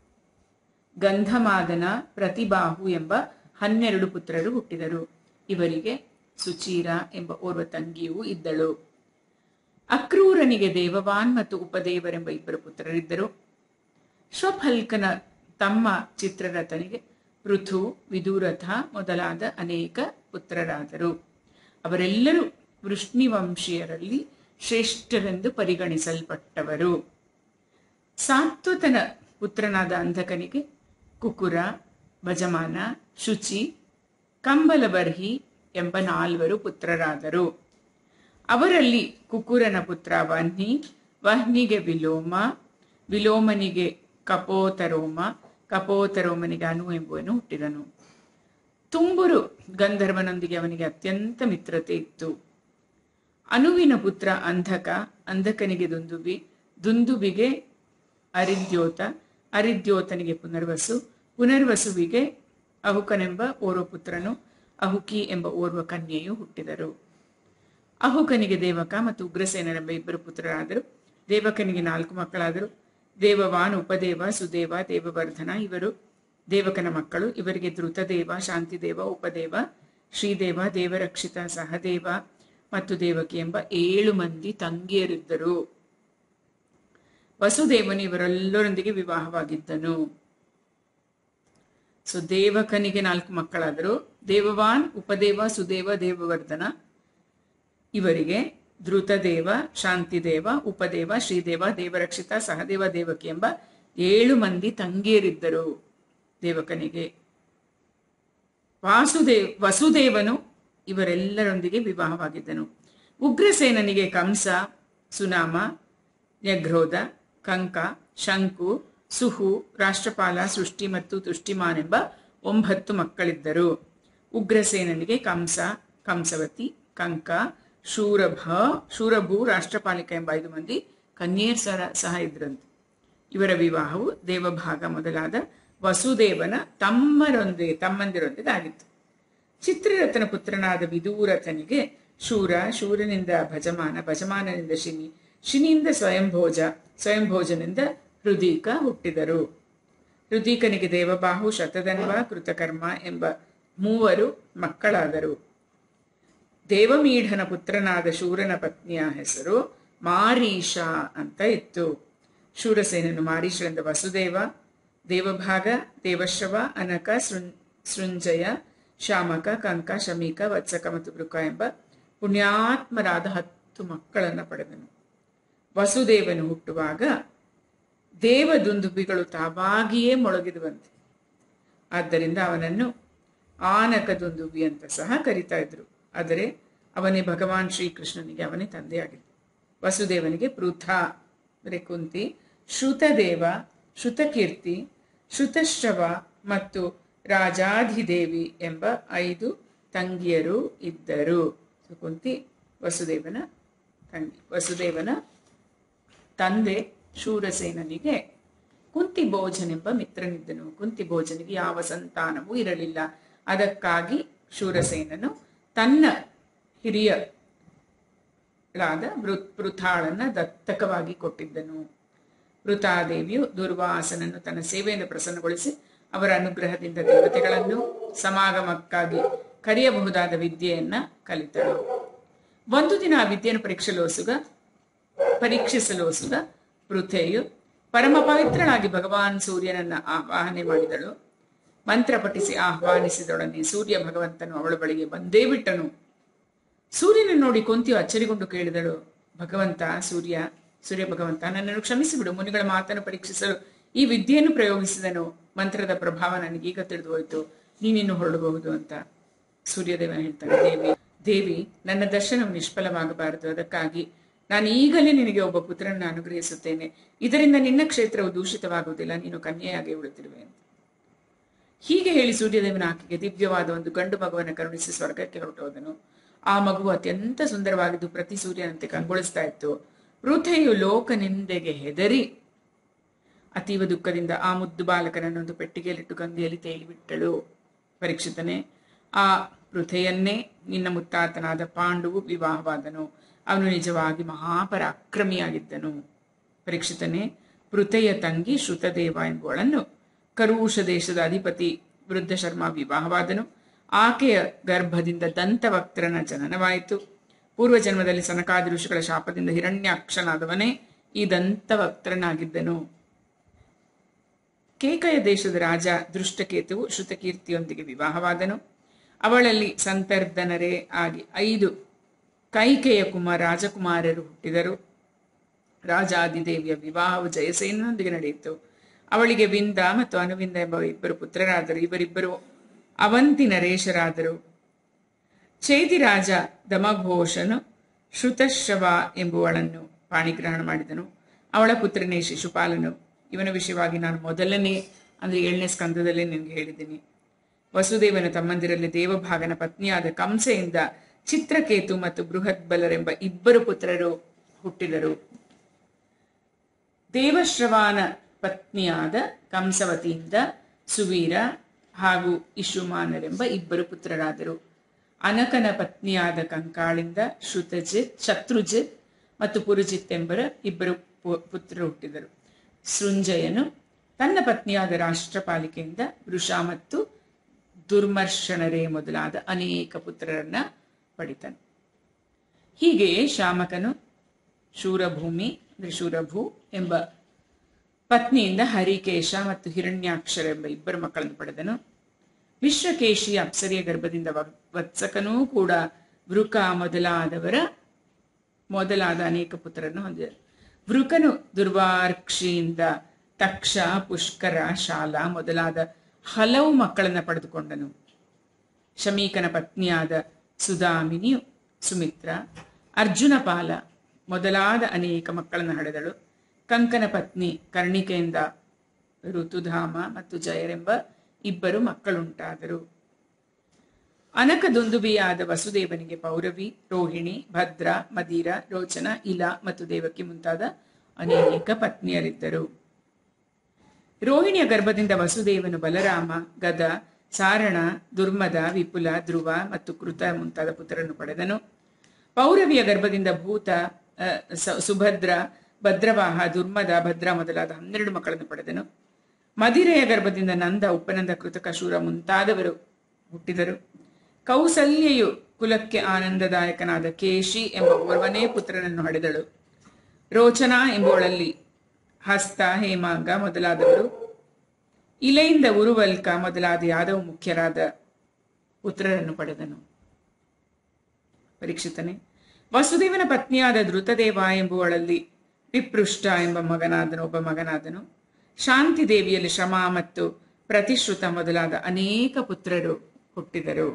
ಗಂಧಮಾದನ, ಪ್ರತಿಬಾಹು ಎಂಬ ಹನ್ನೆರಡು ಪುತ್ರರು ಹುಟ್ಟಿದರು. ಇವರಿಗೆ ಸುಚೀರ ಎಂಬ ಓರ್ವ ತಂಗಿಯೂ ಇದ್ದಳು. ಅಕ್ರೂರನಿಗೆ ದೇವವಾನ್ ಮತ್ತು ಉಪದೇವರೆಂಬ ಇಬ್ಬರು ಪುತ್ರರಿದ್ದರು. ಶ್ವಫಲ್ಕನ ತಮ್ಮ ಚಿತ್ರರಥನಿಗೆ ಪೃಥು, ವಿದುರಥ ಮೊದಲಾದ ಅನೇಕ ಪುತ್ರರಾದರು. ಅವರೆಲ್ಲರೂ ವೃಷ್ಣಿವಂಶೀಯರಲ್ಲಿ ಶ್ರೇಷ್ಠರೆಂದು ಪರಿಗಣಿಸಲ್ಪಟ್ಟವರು. ಸಾತ್ವತನ ಪುತ್ರನಾದ ಅಂಧಕನಿಗೆ ಕುಕುರ, ಭಜಮಾನ, ಶುಚಿ, ಕಂಬಲಬರ್ಹಿ ಎಂಬ ನಾಲ್ವರು ಪುತ್ರರಾದರು. ಅವರಲ್ಲಿ ಕುಕುರನ ಪುತ್ರ ವಹ್ನಿ, ವಹ್ನಿಗೆ ವಿಲೋಮ, ವಿಲೋಮನಿಗೆ ಕಪೋತರೋಮ, ಕಪೋತರೋಮನಿಗೆ ಅನು ಎಂಬುವನು ಹುಟ್ಟಿದನು. ತುಂಬುರು ಗಂಧರ್ವನೊಂದಿಗೆ ಅವನಿಗೆ ಅತ್ಯಂತ ಮಿತ್ರತೆ ಇತ್ತು. ಅನುವಿನ ಪುತ್ರ ಅಂಧಕ, ಅಂಧಕನಿಗೆ ದುಂದುಬಿ, ದುಂದುಬಿಗೆ ಅರಿದ್ಯೋತ, ಅರಿದ್ಯೋತನಿಗೆ ಪುನರ್ವಸು, ಪುನರ್ವಸುವಿಗೆ ಅಹುಕನೆಂಬ ಓರ್ವ ಪುತ್ರನು, ಅಹುಕಿ ಎಂಬ ಓರ್ವ ಕನ್ಯೆಯು ಹುಟ್ಟಿದರು. ಅಹುಕನಿಗೆ ದೇವಕ ಮತ್ತು ಉಗ್ರಸೇನರೆಂಬ ಇಬ್ಬರು ಪುತ್ರರಾದರು. ದೇವಕನಿಗೆ ನಾಲ್ಕು ಮಕ್ಕಳಾದರು. ದೇವವಾನ್, ಉಪದೇವ, ಸುದೇವ, ದೇವವರ್ಧನ ಇವರು ದೇವಕನ ಮಕ್ಕಳು. ಇವರಿಗೆ ಧೃತದೇವ, ಶಾಂತಿದೇವ, ಉಪದೇವ, ಶ್ರೀದೇವ, ದೇವರಕ್ಷಿತ, ಸಹದೇವ ಮತ್ತು ದೇವಕಿ ಎಂಬ ಏಳು ಮಂದಿ ತಂಗಿಯರಿದ್ದರು. ವಸುದೇವನು ಇವರೆಲ್ಲರೊಂದಿಗೆ ವಿವಾಹವಾಗಿದ್ದನು. ಸೊ ದೇವಕನಿಗೆ ನಾಲ್ಕು ಮಕ್ಕಳಾದರು. ದೇವವಾನ್, ಉಪದೇವ, ಸುದೇವ, ದೇವವರ್ಧನ ಇವರಿಗೆ ಧೃತದೇವ, ಶಾಂತಿದೇವ, ಉಪದೇವ, ಶ್ರೀದೇವ, ದೇವರಕ್ಷಿತ, ಸಹದೇವ, ದೇವಕಿ ಎಂಬ ಏಳು ಮಂದಿ ತಂಗಿಯರಿದ್ದರು ದೇವಕನಿಗೆ. ವಾಸುದೇವ್ ವಸುದೇವನು ಇವರೆಲ್ಲರೊಂದಿಗೆ ವಿವಾಹವಾಗಿದ್ದನು. ಉಗ್ರಸೇನನಿಗೆ ಕಂಸ, ಸುನಾಮ, ನ್ಯಗ್ರೋಧ, ಕಂಕ, ಶಂಕು, ಸುಹು, ರಾಷ್ಟ್ರಪಾಲ, ಸೃಷ್ಟಿ ಮತ್ತು ತುಷ್ಟಿಮಾನ್ ಎಂಬ ಒಂಬತ್ತು ಮಕ್ಕಳಿದ್ದರು. ಉಗ್ರಸೇನನಿಗೆ ಕಂಸ, ಕಂಸವತಿ, ಕಂಕ, ಶೂರಭ, ಶೂರಭು, ರಾಷ್ಟ್ರಪಾಲಿಕ ಎಂಬ ಐದು ಮಂದಿ ಕನ್ಯೆಯರ್ ಸಹ ಸಹ ಇದ್ರಂತೆ. ಇವರ ವಿವಾಹವು ದೇವಭಾಗ ಮೊದಲಾದ ವಸುದೇವನ ತಮ್ಮರೊಂದಿಗೆ ತಮ್ಮಂದಿರೊಂದಿಗೆ ಆಗಿತ್ತು. ಚಿತ್ರರಥನ ಪುತ್ರನಾದ ವಿದೂರಥನಿಗೆ ಶೂರ, ಶೂರನಿಂದ ಭಜಮಾನ, ಭಜಮಾನನಿಂದ ಶಿನಿ, ಶಿನಿಯಿಂದ ಸ್ವಯಂಭೋಜ, ಸ್ವಯಂಭೋಜನಿಂದ ಹೃದೀಕ ಹುಟ್ಟಿದರು. ಹೃದೀಕನಿಗೆ ದೇವಬಾಹು, ಶತಧನ್ವ, ಕೃತಕರ್ಮ ಎಂಬ ಮೂವರು ಮಕ್ಕಳಾದರು. ದೇವಮೀಢನ ಪುತ್ರನಾದ ಶೂರನ ಪತ್ನಿಯ ಹೆಸರು ಮಾರೀಷ ಅಂತ ಇತ್ತು. ಶೂರಸೇನನು ಮಾರೀಷರಿಂದ ವಸುದೇವ, ದೇವಭಾಗ, ದೇವಶ್ರವ, ಅನಕ, ಸೃಂಜಯ, ಶಾಮಕ, ಕಂಕ, ಶಮೀಕ, ವತ್ಸಕ ಮತ್ತು ಬೃಕ ಎಂಬ ಪುಣ್ಯಾತ್ಮರಾದ ಹತ್ತು ಮಕ್ಕಳನ್ನು ಪಡೆದನು. ವಸುದೇವನು ಹುಟ್ಟುವಾಗ ದೇವದುಂದುಬಿಗಳು ತಾವಾಗಿಯೇ ಮೊಳಗಿದುವಂತೆ. ಆದ್ದರಿಂದ ಅವನನ್ನು ಆನಕ ದುಂದುಬಿ ಅಂತ ಸಹ ಕರೀತಾ ಇದ್ರು. ಆದರೆ ಅವನೇ ಭಗವಾನ್ ಶ್ರೀಕೃಷ್ಣನಿಗೆ ಅವನೇ ತಂದೆಯಾಗಿದ್ದ. ವಸುದೇವನಿಗೆ ಪೃಥ ಅಂದರೆ ಕುಂತಿ, ಶ್ರುತದೇವ, ಶ್ರುತಕೀರ್ತಿ, ಶ್ರುತಶ್ರವ ಮತ್ತು ರಾಜಾಧಿದೇವಿ ಎಂಬ ಐದು ತಂಗಿಯರು ಇದ್ದರು. ಕುಂತಿ ವಸುದೇವನ ತಂಗಿ. ವಸುದೇವನ ತಂದೆ ಶೂರಸೇನನಿಗೆ ಕುಂತಿ ಭೋಜನೆಂಬ ಮಿತ್ರನಿದ್ದನು. ಕುಂತಿ ಭೋಜನಿಗೆ ಯಾವ ಸಂತಾನವೂ ಇರಲಿಲ್ಲ. ಅದಕ್ಕಾಗಿ ಶೂರಸೇನನು ತನ್ನ ಹಿರಿಯಳಾದ ಪೃಥಾಳನ್ನ ದತ್ತಕವಾಗಿ ಕೊಟ್ಟಿದ್ದನು. ಪೃಥಾದೇವಿಯು ದುರ್ವಾಸನನ್ನು ತನ್ನ ಸೇವೆಯಿಂದ ಪ್ರಸನ್ನಗೊಳಿಸಿ ಅವರ ಅನುಗ್ರಹದಿಂದ ದೇವತೆಗಳನ್ನು ಸಮಾಗಮಕ್ಕಾಗಿ ಕರೆಯಬಹುದಾದ ವಿದ್ಯೆಯನ್ನ ಕಲಿತಳು. ಒಂದು ದಿನ ಆ ವಿದ್ಯೆಯನ್ನು ಪರೀಕ್ಷಿಸಲೋಸುಗ ಪರೀಕ್ಷಿಸಲೋಸುಗ ಪೃಥೆಯು ಪರಮ ಪವಿತ್ರಳಾಗಿ ಭಗವಾನ್ ಸೂರ್ಯನನ್ನ ಆವಾಹನೆ ಮಾಡಿದಳು. ಮಂತ್ರ ಪಠಿಸಿ ಆಹ್ವಾನಿಸಿದೊಡನೆ ಸೂರ್ಯ ಭಗವಂತನು ಅವಳ ಬಳಿಗೆ ಬಂದೇ ಬಿಟ್ಟನು. ಸೂರ್ಯನ ನೋಡಿ ಕುಂತಿಯು ಅಚ್ಚರಿಗೊಂಡು ಕೇಳಿದಳು, ಭಗವಂತ ಸೂರ್ಯ, ಸೂರ್ಯ ಭಗವಂತ, ನನ್ನನ್ನು ಕ್ಷಮಿಸಿಬಿಡು, ಮುನಿಗಳ ಮಾತನ್ನು ಪರೀಕ್ಷಿಸಲು ಈ ವಿದ್ಯೆಯನ್ನು ಪ್ರಯೋಗಿಸಿದನು. ಮಂತ್ರದ ಪ್ರಭಾವ ನನಗೀಗ ತಿಳಿದು ಹೋಯಿತು, ನೀನಿನ್ನು ಹೊರಡಬಹುದು ಅಂತ ಸೂರ್ಯದೇವನ ಹೇಳ್ತಾನೆ. ದೇವಿ ದೇವಿ ನನ್ನ ದರ್ಶನವು ನಿಷ್ಫಲವಾಗಬಾರದು, ಅದಕ್ಕಾಗಿ ನಾನು ಈಗಲೇ ನಿನಗೆ ಒಬ್ಬ ಪುತ್ರನನ್ನು ಅನುಗ್ರಹಿಸುತ್ತೇನೆ. ಇದರಿಂದ ನಿನ್ನ ಕ್ಷೇತ್ರವು ದೂಷಿತವಾಗುವುದಿಲ್ಲ, ನೀನು ಕನ್ಯೆಯಾಗಿ ಉಳಿತಿರುವೆ ಅಂತ ಹೀಗೆ ಹೇಳಿ ಸೂರ್ಯದೇವನ ಆಕೆಗೆ ದಿವ್ಯವಾದ ಒಂದು ಗಂಡು ಮಗುವನ್ನು ಕರುಣಿಸಿ ಸ್ವರ್ಗಕ್ಕೆ ಹೊರಟೋದನು. ಆ ಮಗುವು ಅತ್ಯಂತ ಸುಂದರವಾಗಿದ್ದು ಪ್ರತಿ ಸೂರ್ಯನಂತೆ ಕಂಗೊಳಿಸ್ತಾ ಇತ್ತು. ಪೃಥೆಯು ಲೋಕ ನಿಂದೆಗೆ ಹೆದರಿ ಅತೀವ ದುಃಖದಿಂದ ಆ ಮುದ್ದು ಬಾಲಕನನ್ನೊಂದು ಪೆಟ್ಟಿಗೆಯಲ್ಲಿಟ್ಟು ಗಂಗೆಯಲ್ಲಿ ತೇಲಿಬಿಟ್ಟಳು. ಪರೀಕ್ಷಿತನೇ, ಆ ಪೃಥೆಯನ್ನೇ ನಿನ್ನ ಮುತ್ತಾತನಾದ ಪಾಂಡುವು ವಿವಾಹವಾದನು. ಅವನು ನಿಜವಾಗಿ ಮಹಾಪರಾಕ್ರಮಿಯಾಗಿದ್ದನು. ಪರೀಕ್ಷಿತನೇ, ಪೃಥೆಯ ತಂಗಿ ಶ್ರುತದೇವ ಎಂಬುವಳನ್ನು ಕರೂಷ ದೇಶದ ಅಧಿಪತಿ ವೃದ್ಧ ಶರ್ಮ ವಿವಾಹವಾದನು. ಆಕೆಯ ಗರ್ಭದಿಂದ ದಂತವಕ್ತ್ರನ ಜನನವಾಯಿತು. ಪೂರ್ವ ಜನ್ಮದಲ್ಲಿ ಸನಕಾದಿ ಋಷಿಗಳ ಶಾಪದಿಂದ ಹಿರಣ್ಯಾಕ್ಷನಾದವನೇ ಈ ದಂತವಕ್ತ್ರನಾಗಿದ್ದನು. ಕೇಕಯ ದೇಶದ ರಾಜ ದೃಷ್ಟಕೇತುವು ಶ್ರುತಕೀರ್ತಿಯೊಂದಿಗೆ ವಿವಾಹವಾದನು. ಅವಳಲ್ಲಿ ಸಂತರ್ಧನರೇ ಆಗಿ ಐದು ಕೈಕೆಯ ಕುಮಾರ ರಾಜಕುಮಾರರು ಹುಟ್ಟಿದರು. ರಾಜಾದಿದೇವಿಯ ವಿವಾಹವು ಜಯಸೇನನೊಂದಿಗೆ ನಡೆಯಿತು. ಅವಳಿಗೆ ವಿಂದ ಮತ್ತು ಅನುವಿಂದ ಎಂಬ ಇಬ್ಬರು ಪುತ್ರರಾದರು. ಇವರಿಬ್ಬರು ಅವಂತಿ ನರೇಶರಾದರು. ಚೇದಿರಾಜ ದಮಘೋಷನು ಶ್ರುತಶ್ರವ ಎಂಬುವಳನ್ನು ಪಾಣಿಗ್ರಹಣ ಮಾಡಿದನು. ಅವಳ ಪುತ್ರನೇ ಶಿಶುಪಾಲನು. ಇವನ ವಿಷಯವಾಗಿ ನಾನು ಮೊದಲನೇ ಅಂದ್ರೆ ಏಳನೇ ಸ್ಕಂದದಲ್ಲಿ ನಿನಗೆ ಹೇಳಿದ್ದೀನಿ. ವಸುದೇವನ ತಮ್ಮಂದಿರಲ್ಲಿ ದೇವಭಾಗನ ಪತ್ನಿಯಾದ ಕಂಸೆಯಿಂದ ಚಿತ್ರಕೇತು ಮತ್ತು ಬೃಹತ್ ಬಲರೆಂಬ ಇಬ್ಬರು ಪುತ್ರರು ಹುಟ್ಟಿದರು. ದೇವಶ್ರವಾನ ಪತ್ನಿಯಾದ ಕಂಸವತಿಯಿಂದ ಸುವೀರ ಹಾಗೂ ಇಶುಮಾನರೆಂಬ ಇಬ್ಬರು ಪುತ್ರರಾದರು. ಅನಕನ ಪತ್ನಿಯಾದ ಕಂಕಾಳಿಂದ ಶ್ರುತಜಿತ್ ಶತ್ರುಜಿತ್ ಮತ್ತು ಪುರುಜಿತ್ ಎಂಬರ ಇಬ್ಬರು ಪುತ್ರರು ಹುಟ್ಟಿದರು. ಸೃಂಜಯನು ತನ್ನ ಪತ್ನಿಯಾದ ರಾಷ್ಟ್ರಪಾಲಿಕೆಯಿಂದ ವೃಷ ಮತ್ತು ದುರ್ಮರ್ಷಣರೇ ಮೊದಲಾದ ಅನೇಕ ಪುತ್ರರನ್ನ ಪಡಿತನು. ಹೀಗೆ ಶಾಮಕನು ಶೂರಭೂಮಿ ಅಂದ್ರೆ ಶೂರಭೂ ಎಂಬ ಪತ್ನಿಯಿಂದ ಹರಿಕೇಶ ಮತ್ತು ಹಿರಣ್ಯಾಕ್ಷರ ಎಂಬ ಇಬ್ಬರು ಮಕ್ಕಳನ್ನು ಪಡೆದನು. ವಿಶ್ವಕೇಶಿ ಅಪ್ಸರಿಯ ಗರ್ಭದಿಂದ ವತ್ಸಕನೂ ಕೂಡ ವೃಕ ಮೊದಲಾದವರ ಮೊದಲಾದ ಅನೇಕ ಪುತ್ರರನ್ನು ಹೊಂದಿದರು. ವೃಕನು ದುರ್ವಾರ್ಕ್ಷಿಯಿಂದ ತಕ್ಷ, ಪುಷ್ಕರ, ಶಾಲ ಮೊದಲಾದ ಹಲವು ಮಕ್ಕಳನ್ನ ಪಡೆದುಕೊಂಡನು. ಶಮೀಕನ ಪತ್ನಿಯಾದ ಸುಧಾಮಿನಿಯು ಸುಮಿತ್ರ, ಅರ್ಜುನಪಾಲ ಮೊದಲಾದ ಅನೇಕ ಮಕ್ಕಳನ್ನು ಹಡೆದಳು. ಕಂಕನ ಪತ್ನಿ ಕರ್ಣಿಕೆಯಿಂದ ಋತುಧಾಮ ಮತ್ತು ಜಯರೆಂಬ ಇಬ್ಬರು ಮಕ್ಕಳುಂಟಾದರು. ಅನಕ ದುಂದುಬಿಯಾದ ವಸುದೇವನಿಗೆ ಪೌರವಿ, ರೋಹಿಣಿ, ಭದ್ರ, ಮದೀರ, ರೋಚನ, ಇಲ ಮತ್ತು ದೇವಕಿ ಮುಂತಾದ ಅನೇಕ ಪತ್ನಿಯರಿದ್ದರು. ರೋಹಿಣಿಯ ಗರ್ಭದಿಂದ ವಸುದೇವನು ಬಲರಾಮ, ಗದ, ಸಾರಣ, ದುರ್ಮದ, ವಿಪುಲ, ಧ್ರುವ ಮತ್ತು ಕೃತ ಮುಂತಾದ ಪುತ್ರರನ್ನು ಪಡೆದನು. ಪೌರವಿಯ ಗರ್ಭದಿಂದ ಭೂತ, ಸುಭದ್ರ, ಭದ್ರವಾಹ, ದುರ್ಮದ, ಭದ್ರ ಮೊದಲಾದ ಹನ್ನೆರಡು ಮಕ್ಕಳನ್ನು ಪಡೆದನು. ಮದಿರೆಯ ಗರ್ಭದಿಂದ ನಂದ, ಉಪನಂದ, ಕೃತಕ, ಶೂರ ಮುಂತಾದವರು ಹುಟ್ಟಿದರು. ಕೌಸಲ್ಯೆಯು ಕುಲಕ್ಕೆ ಆನಂದದಾಯಕನಾದ ಕೇಶಿ ಎಂಬ ಓರ್ವನೇ ಪುತ್ರನನ್ನು ಹಡೆದಳು. ರೋಚನಾ ಎಂಬುವಳಲ್ಲಿ ಹಸ್ತ, ಹೇಮಾಂಗ ಮೊದಲಾದವರು, ಇಲೆಯಿಂದ ಉರುವಲ್ಕ ಮೊದಲಾದ ಯಾದವ ಮುಖ್ಯರಾದ ಪುತ್ರರನ್ನು ಪಡೆದನು. ಪರೀಕ್ಷಿತನೇ, ವಸುದೇವನ ಪತ್ನಿಯಾದ ಧೃತದೇವ ಎಂಬುವಳಲ್ಲಿ ವಿಪೃಷ್ಟ ಎಂಬ ಮಗನಾದನು ಒಬ್ಬ ಮಗನಾದನು. ಶಾಂತಿ ದೇವಿಯಲ್ಲಿ ಶ್ರಮ ಮತ್ತು ಪ್ರತಿಶ್ರುತ ಮೊದಲಾದ ಅನೇಕ ಪುತ್ರರು ಹುಟ್ಟಿದರು.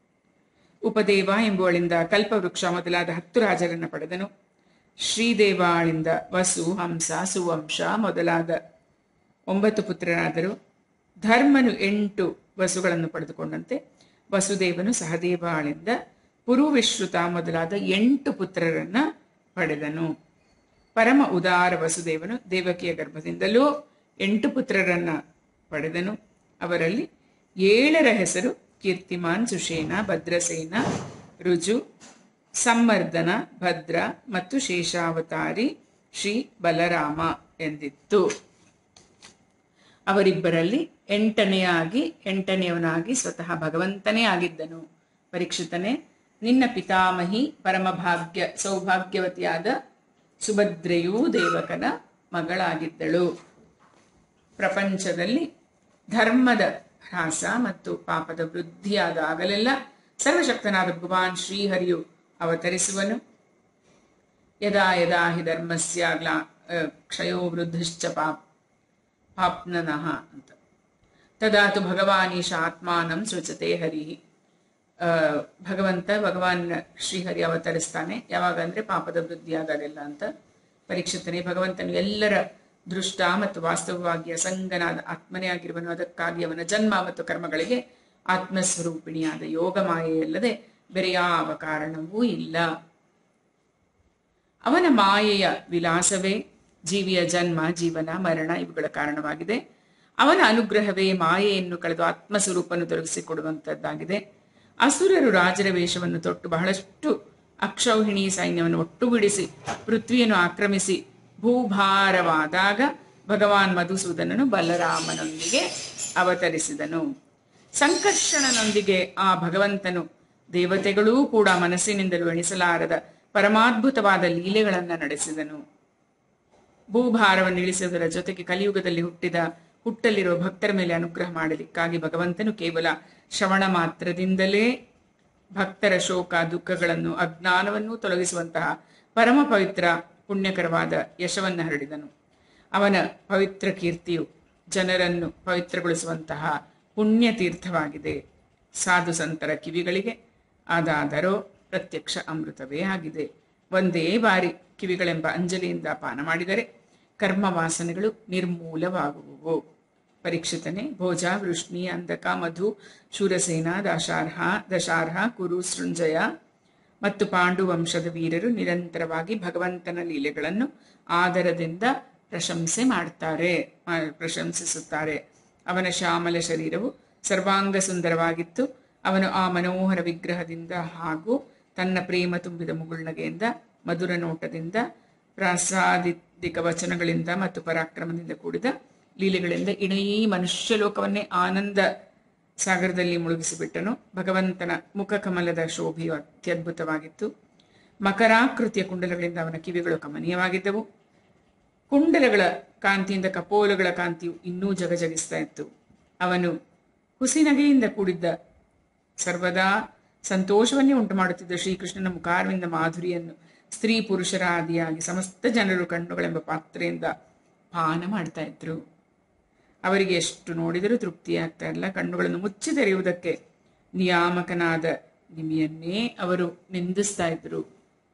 ಉಪದೇವ ಎಂಬುವಳಿಂದ ಕಲ್ಪವೃಕ್ಷ ಮೊದಲಾದ ಹತ್ತು ರಾಜರನ್ನು ಪಡೆದನು. ಶ್ರೀದೇವಾಳಿಂದ ವಸು, ಹಂಸ, ಸುವಂಶ ಮೊದಲಾದ ಒಂಬತ್ತು ಪುತ್ರರಾದರು. ಧರ್ಮನು ಎಂಟು ವಸುಗಳನ್ನು ಪಡೆದುಕೊಂಡಂತೆ ವಸುದೇವನು ಸಹದೇವಾಳಿಂದ ಪುರುವಿಶ್ರುತ ಮೊದಲಾದ ಎಂಟು ಪುತ್ರರನ್ನ ಪಡೆದನು. ಪರಮ ಉದಾರ ವಸುದೇವನು ದೇವಕಿಯ ಗರ್ಭದಿಂದಲೂ ಎಂಟು ಪುತ್ರರನ್ನ ಪಡೆದನು. ಅವರಲ್ಲಿ ಏಳರ ಹೆಸರು ಕೀರ್ತಿಮಾನ್, ಸುಷೇನ, ಭದ್ರಸೇನ, ರುಜು, ಸಂವರ್ಧನ, ಭದ್ರ ಮತ್ತು ಶೇಷಾವತಾರಿ ಶ್ರೀ ಬಲರಾಮ ಎಂದಿತ್ತು. ಅವರಿಬ್ಬರಲ್ಲಿ ಎಂಟನೆಯಾಗಿ ಎಂಟನೆಯವನಾಗಿ ಸ್ವತಃ ಭಗವಂತನೇ ಆಗಿದ್ದನು. ಪರೀಕ್ಷಿತನೇ, ನಿನ್ನ ಪಿತಾಮಹಿ ಪರಮಭಾಗ್ಯ ಸೌಭಾಗ್ಯವತಿಯಾದ ಸುಭದ್ರೆಯೂ ದೇವಕನ ಮಗಳಾಗಿದ್ದಳು. ಪ್ರಪಂಚದಲ್ಲಿ ಧರ್ಮದ ಹ್ರಾಸ ಮತ್ತು ಪಾಪದ ವೃದ್ಧಿಯಾದ ಆಗಲೆಲ್ಲ ಸರ್ವಶಕ್ತನಾದ ಭಗವಾನ್ ಶ್ರೀಹರಿಯು ಅವತರಿಸುವನು. ಯದಾ ಯದಾ ಹಿ ಧರ್ಮಸ್ಯ ಗ್ಲಾ ಕ್ಷಯೋ ವೃದ್ಧಿಶ್ಚ ಪಾಪ್ ಪಾಪ್ನನಃ ಅಂತ. ತದಾ ತು ಭಗವಾನೀಶ ಆತ್ಮಾನಂ ಸೃಜತೆ ಹರಿ. ಭಗವಂತ ಭಗವಾನ್ ಶ್ರೀಹರಿ ಅವತರಿಸ್ತಾನೆ ಯಾವಾಗ ಅಂದ್ರೆ ಪಾಪದ ವೃದ್ಧಿ ಆದಾಗೆಲ್ಲ ಅಂತ. ಪರೀಕ್ಷಿತನೇ ಭಗವಂತನು ಎಲ್ಲರ ದೃಷ್ಟ ಮತ್ತು ವಾಸ್ತವವಾಗಿ ಅಸಂಗನಾದ ಆತ್ಮನೇ ಆಗಿರುವನು. ಅದಕ್ಕಾಗಿ ಅವನ ಜನ್ಮ ಮತ್ತು ಕರ್ಮಗಳಿಗೆ ಆತ್ಮಸ್ವರೂಪಿಣಿಯಾದ ಯೋಗ ಮಾಯೆಯಲ್ಲದೆ ಬೇರೆ ಯಾವ ಕಾರಣವೂ ಇಲ್ಲ. ಅವನ ಮಾಯೆಯ ವಿಲಾಸವೇ ಜೀವಿಯ ಜನ್ಮ, ಜೀವನ, ಮರಣ ಇವುಗಳ ಕಾರಣವಾಗಿದೆ. ಅವನ ಅನುಗ್ರಹವೇ ಮಾಯೆಯನ್ನು ಕಳೆದು ಆತ್ಮಸ್ವರೂಪವನ್ನು ತೊಡಗಿಸಿಕೊಡುವಂತದ್ದಾಗಿದೆ. ಅಸುರರು ರಾಜರ ವೇಷವನ್ನು ತೊಟ್ಟು ಬಹಳಷ್ಟು ಅಕ್ಷೌಹಿಣಿ ಸೈನ್ಯವನ್ನು ಒಟ್ಟುಗೂಡಿಸಿ ಪೃಥ್ವಿಯನ್ನು ಆಕ್ರಮಿಸಿ ಭೂಭಾರವಾದಾಗ ಭಗವಾನ್ ಮಧುಸೂದನನು ಬಲರಾಮನೊಂದಿಗೆ ಅವತರಿಸಿದನು. ಸಂಕರ್ಷಣನೊಂದಿಗೆ ಆ ಭಗವಂತನು ದೇವತೆಗಳೂ ಕೂಡ ಮನಸ್ಸಿನಿಂದಲೂ ಎಣಿಸಲಾರದ ಪರಮಾದ್ಭುತವಾದ ಲೀಲೆಗಳನ್ನ ನಡೆಸಿದನು. ಭೂಭಾರವನ್ನು ಇಳಿಸುವುದರ ಜೊತೆಗೆ ಕಲಿಯುಗದಲ್ಲಿ ಹುಟ್ಟಿದ ಹುಟ್ಟಲಿರುವ ಭಕ್ತರ ಮೇಲೆ ಅನುಗ್ರಹ ಮಾಡಲಿಕ್ಕಾಗಿ ಭಗವಂತನು ಕೇವಲ ಶ್ರವಣ ಮಾತ್ರದಿಂದಲೇ ಭಕ್ತರ ಶೋಕ ದುಃಖಗಳನ್ನು ಅಜ್ಞಾನವನ್ನು ತೊಲಗಿಸುವಂತಹ ಪರಮ ಪವಿತ್ರ ಪುಣ್ಯಕರವಾದ ಯಶವನ್ನು ಹರಡಿದನು. ಅವನ ಪವಿತ್ರ ಕೀರ್ತಿಯು ಜನರನ್ನು ಪವಿತ್ರಗೊಳಿಸುವಂತಹ ಪುಣ್ಯ ತೀರ್ಥವಾಗಿದೆ. ಸಾಧು ಸಂತರ ಕಿವಿಗಳಿಗೆ ಅದಾದರೋ ಪ್ರತ್ಯಕ್ಷ ಅಮೃತವೇ ಆಗಿದೆ. ಒಂದೇ ಬಾರಿ ಕಿವಿಗಳೆಂಬ ಅಂಜಲಿಯಿಂದ ಪಾನ ಮಾಡಿದರೆ ಕರ್ಮ ವಾಸನೆಗಳು ನಿರ್ಮೂಲವಾಗುವುವು. ಪರೀಕ್ಷಿತನೇ, ಭೋಜ, ವೃಷ್ಣಿ, ಅಂಧಕ, ಮಧು, ಶೂರಸೇನ, ದಶಾರ್ಹ ದಶಾರ್ಹ ಕುರು, ಸೃಂಜಯ ಮತ್ತು ಪಾಂಡು ವಂಶದ ವೀರರು ನಿರಂತರವಾಗಿ ಭಗವಂತನ ಲೀಲೆಗಳನ್ನು ಆದರದಿಂದ ಪ್ರಶಂಸೆ ಮಾಡ್ತಾರೆ ಪ್ರಶಂಸಿಸುತ್ತಾರೆ. ಅವನ ಶ್ಯಾಮಲ ಶರೀರವು ಸರ್ವಾಂಗ ಸುಂದರವಾಗಿತ್ತು. ಅವನು ಆ ಮನೋಹರ ವಿಗ್ರಹದಿಂದ ಹಾಗೂ ತನ್ನ ಪ್ರೇಮ ತುಂಬಿದ ಮುಗುಳ್ನಗೆಯಿಂದ, ಮಧುರ ನೋಟದಿಂದ, ಪ್ರಾಸಾದಿಕ ವಚನಗಳಿಂದ ಮತ್ತು ಪರಾಕ್ರಮದಿಂದ ಕೂಡಿದ ಲೀಲೆಗಳಿಂದ ಇಡೀ ಮನುಷ್ಯ ಲೋಕವನ್ನೇ ಆನಂದ ಸಾಗರದಲ್ಲಿ ಮುಳುಗಿಸಿಬಿಟ್ಟನು. ಭಗವಂತನ ಮುಖ ಕಮಲದ ಶೋಭೆಯು ಅತ್ಯದ್ಭುತವಾಗಿತ್ತು. ಮಕರಾಕೃತಿಯ ಕುಂಡಲಗಳಿಂದ ಅವನ ಕಿವಿಗಳು ಕಮನೀಯವಾಗಿದ್ದವು. ಕುಂಡಲಗಳ ಕಾಂತಿಯಿಂದ ಕಪೋಲಗಳ ಕಾಂತಿಯು ಇನ್ನೂ ಜಗಜಗಿಸ್ತಾ ಇತ್ತು. ಅವನು ಹುಸಿನಗೆಯಿಂದ ಕೂಡಿದ್ದ ಸರ್ವದಾ ಸಂತೋಷವನ್ನೇ ಉಂಟು ಮಾಡುತ್ತಿದ್ದ ಶ್ರೀಕೃಷ್ಣನ ಮುಖಾರವಿಂದ ಮಾಧುರಿಯನ್ನು ಸ್ತ್ರೀ ಪುರುಷರ ಆದಿಯಾಗಿ ಸಮಸ್ತ ಜನರು ಕಣ್ಣುಗಳೆಂಬ ಪಾತ್ರೆಯಿಂದ ಪಾನ ಮಾಡ್ತಾ ಇದ್ರು. ಅವರಿಗೆ ಎಷ್ಟು ನೋಡಿದರೂ ತೃಪ್ತಿಯಾಗ್ತಾ ಇಲ್ಲ. ಕಣ್ಣುಗಳನ್ನು ಮುಚ್ಚಿ ತೆರೆಯುವುದಕ್ಕೆ ನಿಯಾಮಕನಾದ ನಿಮಿಯನ್ನೇ ಅವರು ನಿಂದಿಸ್ತಾ ಇದ್ರು.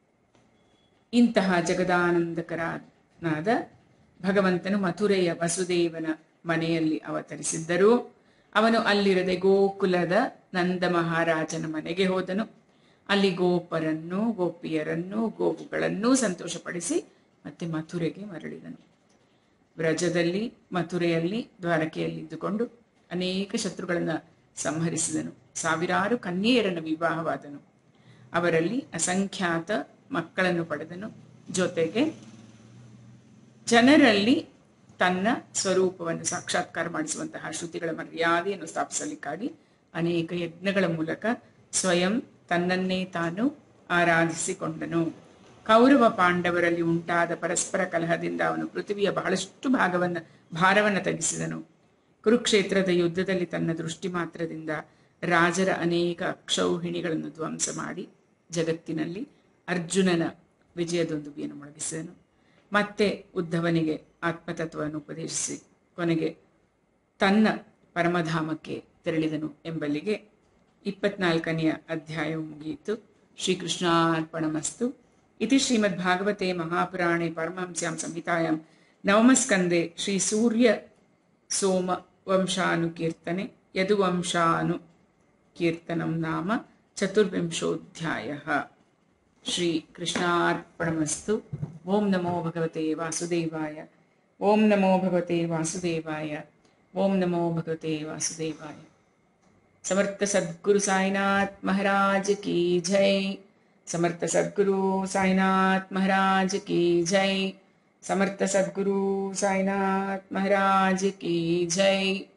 ಇಂತಹ ಜಗದಾನಂದಕರನಾದ ಭಗವಂತನು ಮಥುರೆಯ ವಸುದೇವನ ಮನೆಯಲ್ಲಿ ಅವತರಿಸಿದ್ದರೂ ಅವನು ಅಲ್ಲಿರದೆ ಗೋಕುಲದ ನಂದ ಮಹಾರಾಜನ ಮನೆಗೆ ಹೋದನು. ಅಲ್ಲಿ ಗೋಪರನ್ನು, ಗೋಪಿಯರನ್ನು, ಗೋವುಗಳನ್ನು ಸಂತೋಷಪಡಿಸಿ ಮತ್ತೆ ಮಥುರೆಗೆ ಮರಳಿದನು. ವ್ರಜದಲ್ಲಿ, ಮಥುರೆಯಲ್ಲಿ, ದ್ವಾರಕೆಯಲ್ಲಿ ಇದ್ದುಕೊಂಡು ಅನೇಕ ಶತ್ರುಗಳನ್ನು ಸಂಹರಿಸಿದನು. ಸಾವಿರಾರು ಕನ್ಯೆಯರನ್ನು ವಿವಾಹವಾದನು. ಅವರಲ್ಲಿ ಅಸಂಖ್ಯಾತ ಮಕ್ಕಳನ್ನು ಪಡೆದನು. ಜೊತೆಗೆ ಜನರಲ್ಲಿ ತನ್ನ ಸ್ವರೂಪವನ್ನು ಸಾಕ್ಷಾತ್ಕಾರ ಮಾಡಿಸುವಂತಹ ಶ್ರುತಿಗಳ ಮರ್ಯಾದೆಯನ್ನು ಸ್ಥಾಪಿಸಲಿಕ್ಕಾಗಿ ಅನೇಕ ಯಜ್ಞಗಳ ಮೂಲಕ ಸ್ವಯಂ ತನ್ನನ್ನೇ ತಾನು ಆರಾಧಿಸಿಕೊಂಡನು. ಕೌರವ ಪಾಂಡವರಲ್ಲಿ ಉಂಟಾದ ಪರಸ್ಪರ ಕಲಹದಿಂದ ಅವನು ಪೃಥ್ವಿಯ ಬಹಳಷ್ಟು ಭಾಗವನ್ನು ಭಾರವನ್ನು ತಗ್ಗಿಸಿದನು. ಕುರುಕ್ಷೇತ್ರದ ಯುದ್ಧದಲ್ಲಿ ತನ್ನ ದೃಷ್ಟಿ ಮಾತ್ರದಿಂದ ರಾಜರ ಅನೇಕ ಅಕ್ಷೌಹಿಣಿಗಳನ್ನು ಧ್ವಂಸ ಮಾಡಿ ಜಗತ್ತಿನಲ್ಲಿ ಅರ್ಜುನನ ವಿಜಯದೊಂದುಬಿಯನ್ನು ಮೊಳಗಿಸಿದನು. ಮತ್ತೆ ಉದ್ಧವನಿಗೆ ಆತ್ಮತತ್ವವನ್ನು ಉಪದೇಶಿಸಿ ಕೊನೆಗೆ ತನ್ನ ಪರಮಧಾಮಕ್ಕೆ ತೆರಳಿದನು ಎಂಬಲ್ಲಿಗೆ ಇಪ್ಪತ್ನಾಲ್ಕನೆಯ ಅಧ್ಯಾಯವು ಮುಗಿಯಿತು. ಶ್ರೀಕೃಷ್ಣಾರ್ಪಣಮಸ್ತು. ಇತಿ ಶ್ರೀಮದ್ ಭಾಗವತೆ ಮಹಾಪುರಾಣೆ ಪರಮಹಂಸ್ಯಾಂ ಸಂಹಿತಾಯಾಂ ನವಮಸ್ಕಂದೆ ಶ್ರೀ ಸೂರ್ಯ ಸೋಮ ವಂಶಾನುಕೀರ್ತನೆ ಯದುವಂಶಾನು ಕೀರ್ತನಂ ನಾಮ ಚತುರ್ವಿಂಶೋಧ್ಯಾಯಃ. ಶ್ರೀ ಕೃಷ್ಣಾರ್ಪಣಮಸ್ತು. ಓಂ ನಮೋ ಭಗವತೆ ವಾಸುದೇವಾಯ. ಓಂ ನಮೋ ಭಗವತೆ ವಾಸುದೇವಾಯ. ಓಂ ನಮೋ ಭಗವತೆ ವಾಸುದೇವಾಯ. समर्थ सद्गुरु साईनाथ महाराज की जय. समर्थ सद्गुरु साईनाथ महाराज की जय. समर्थ सद्गुरु साईनाथ महाराज की जय.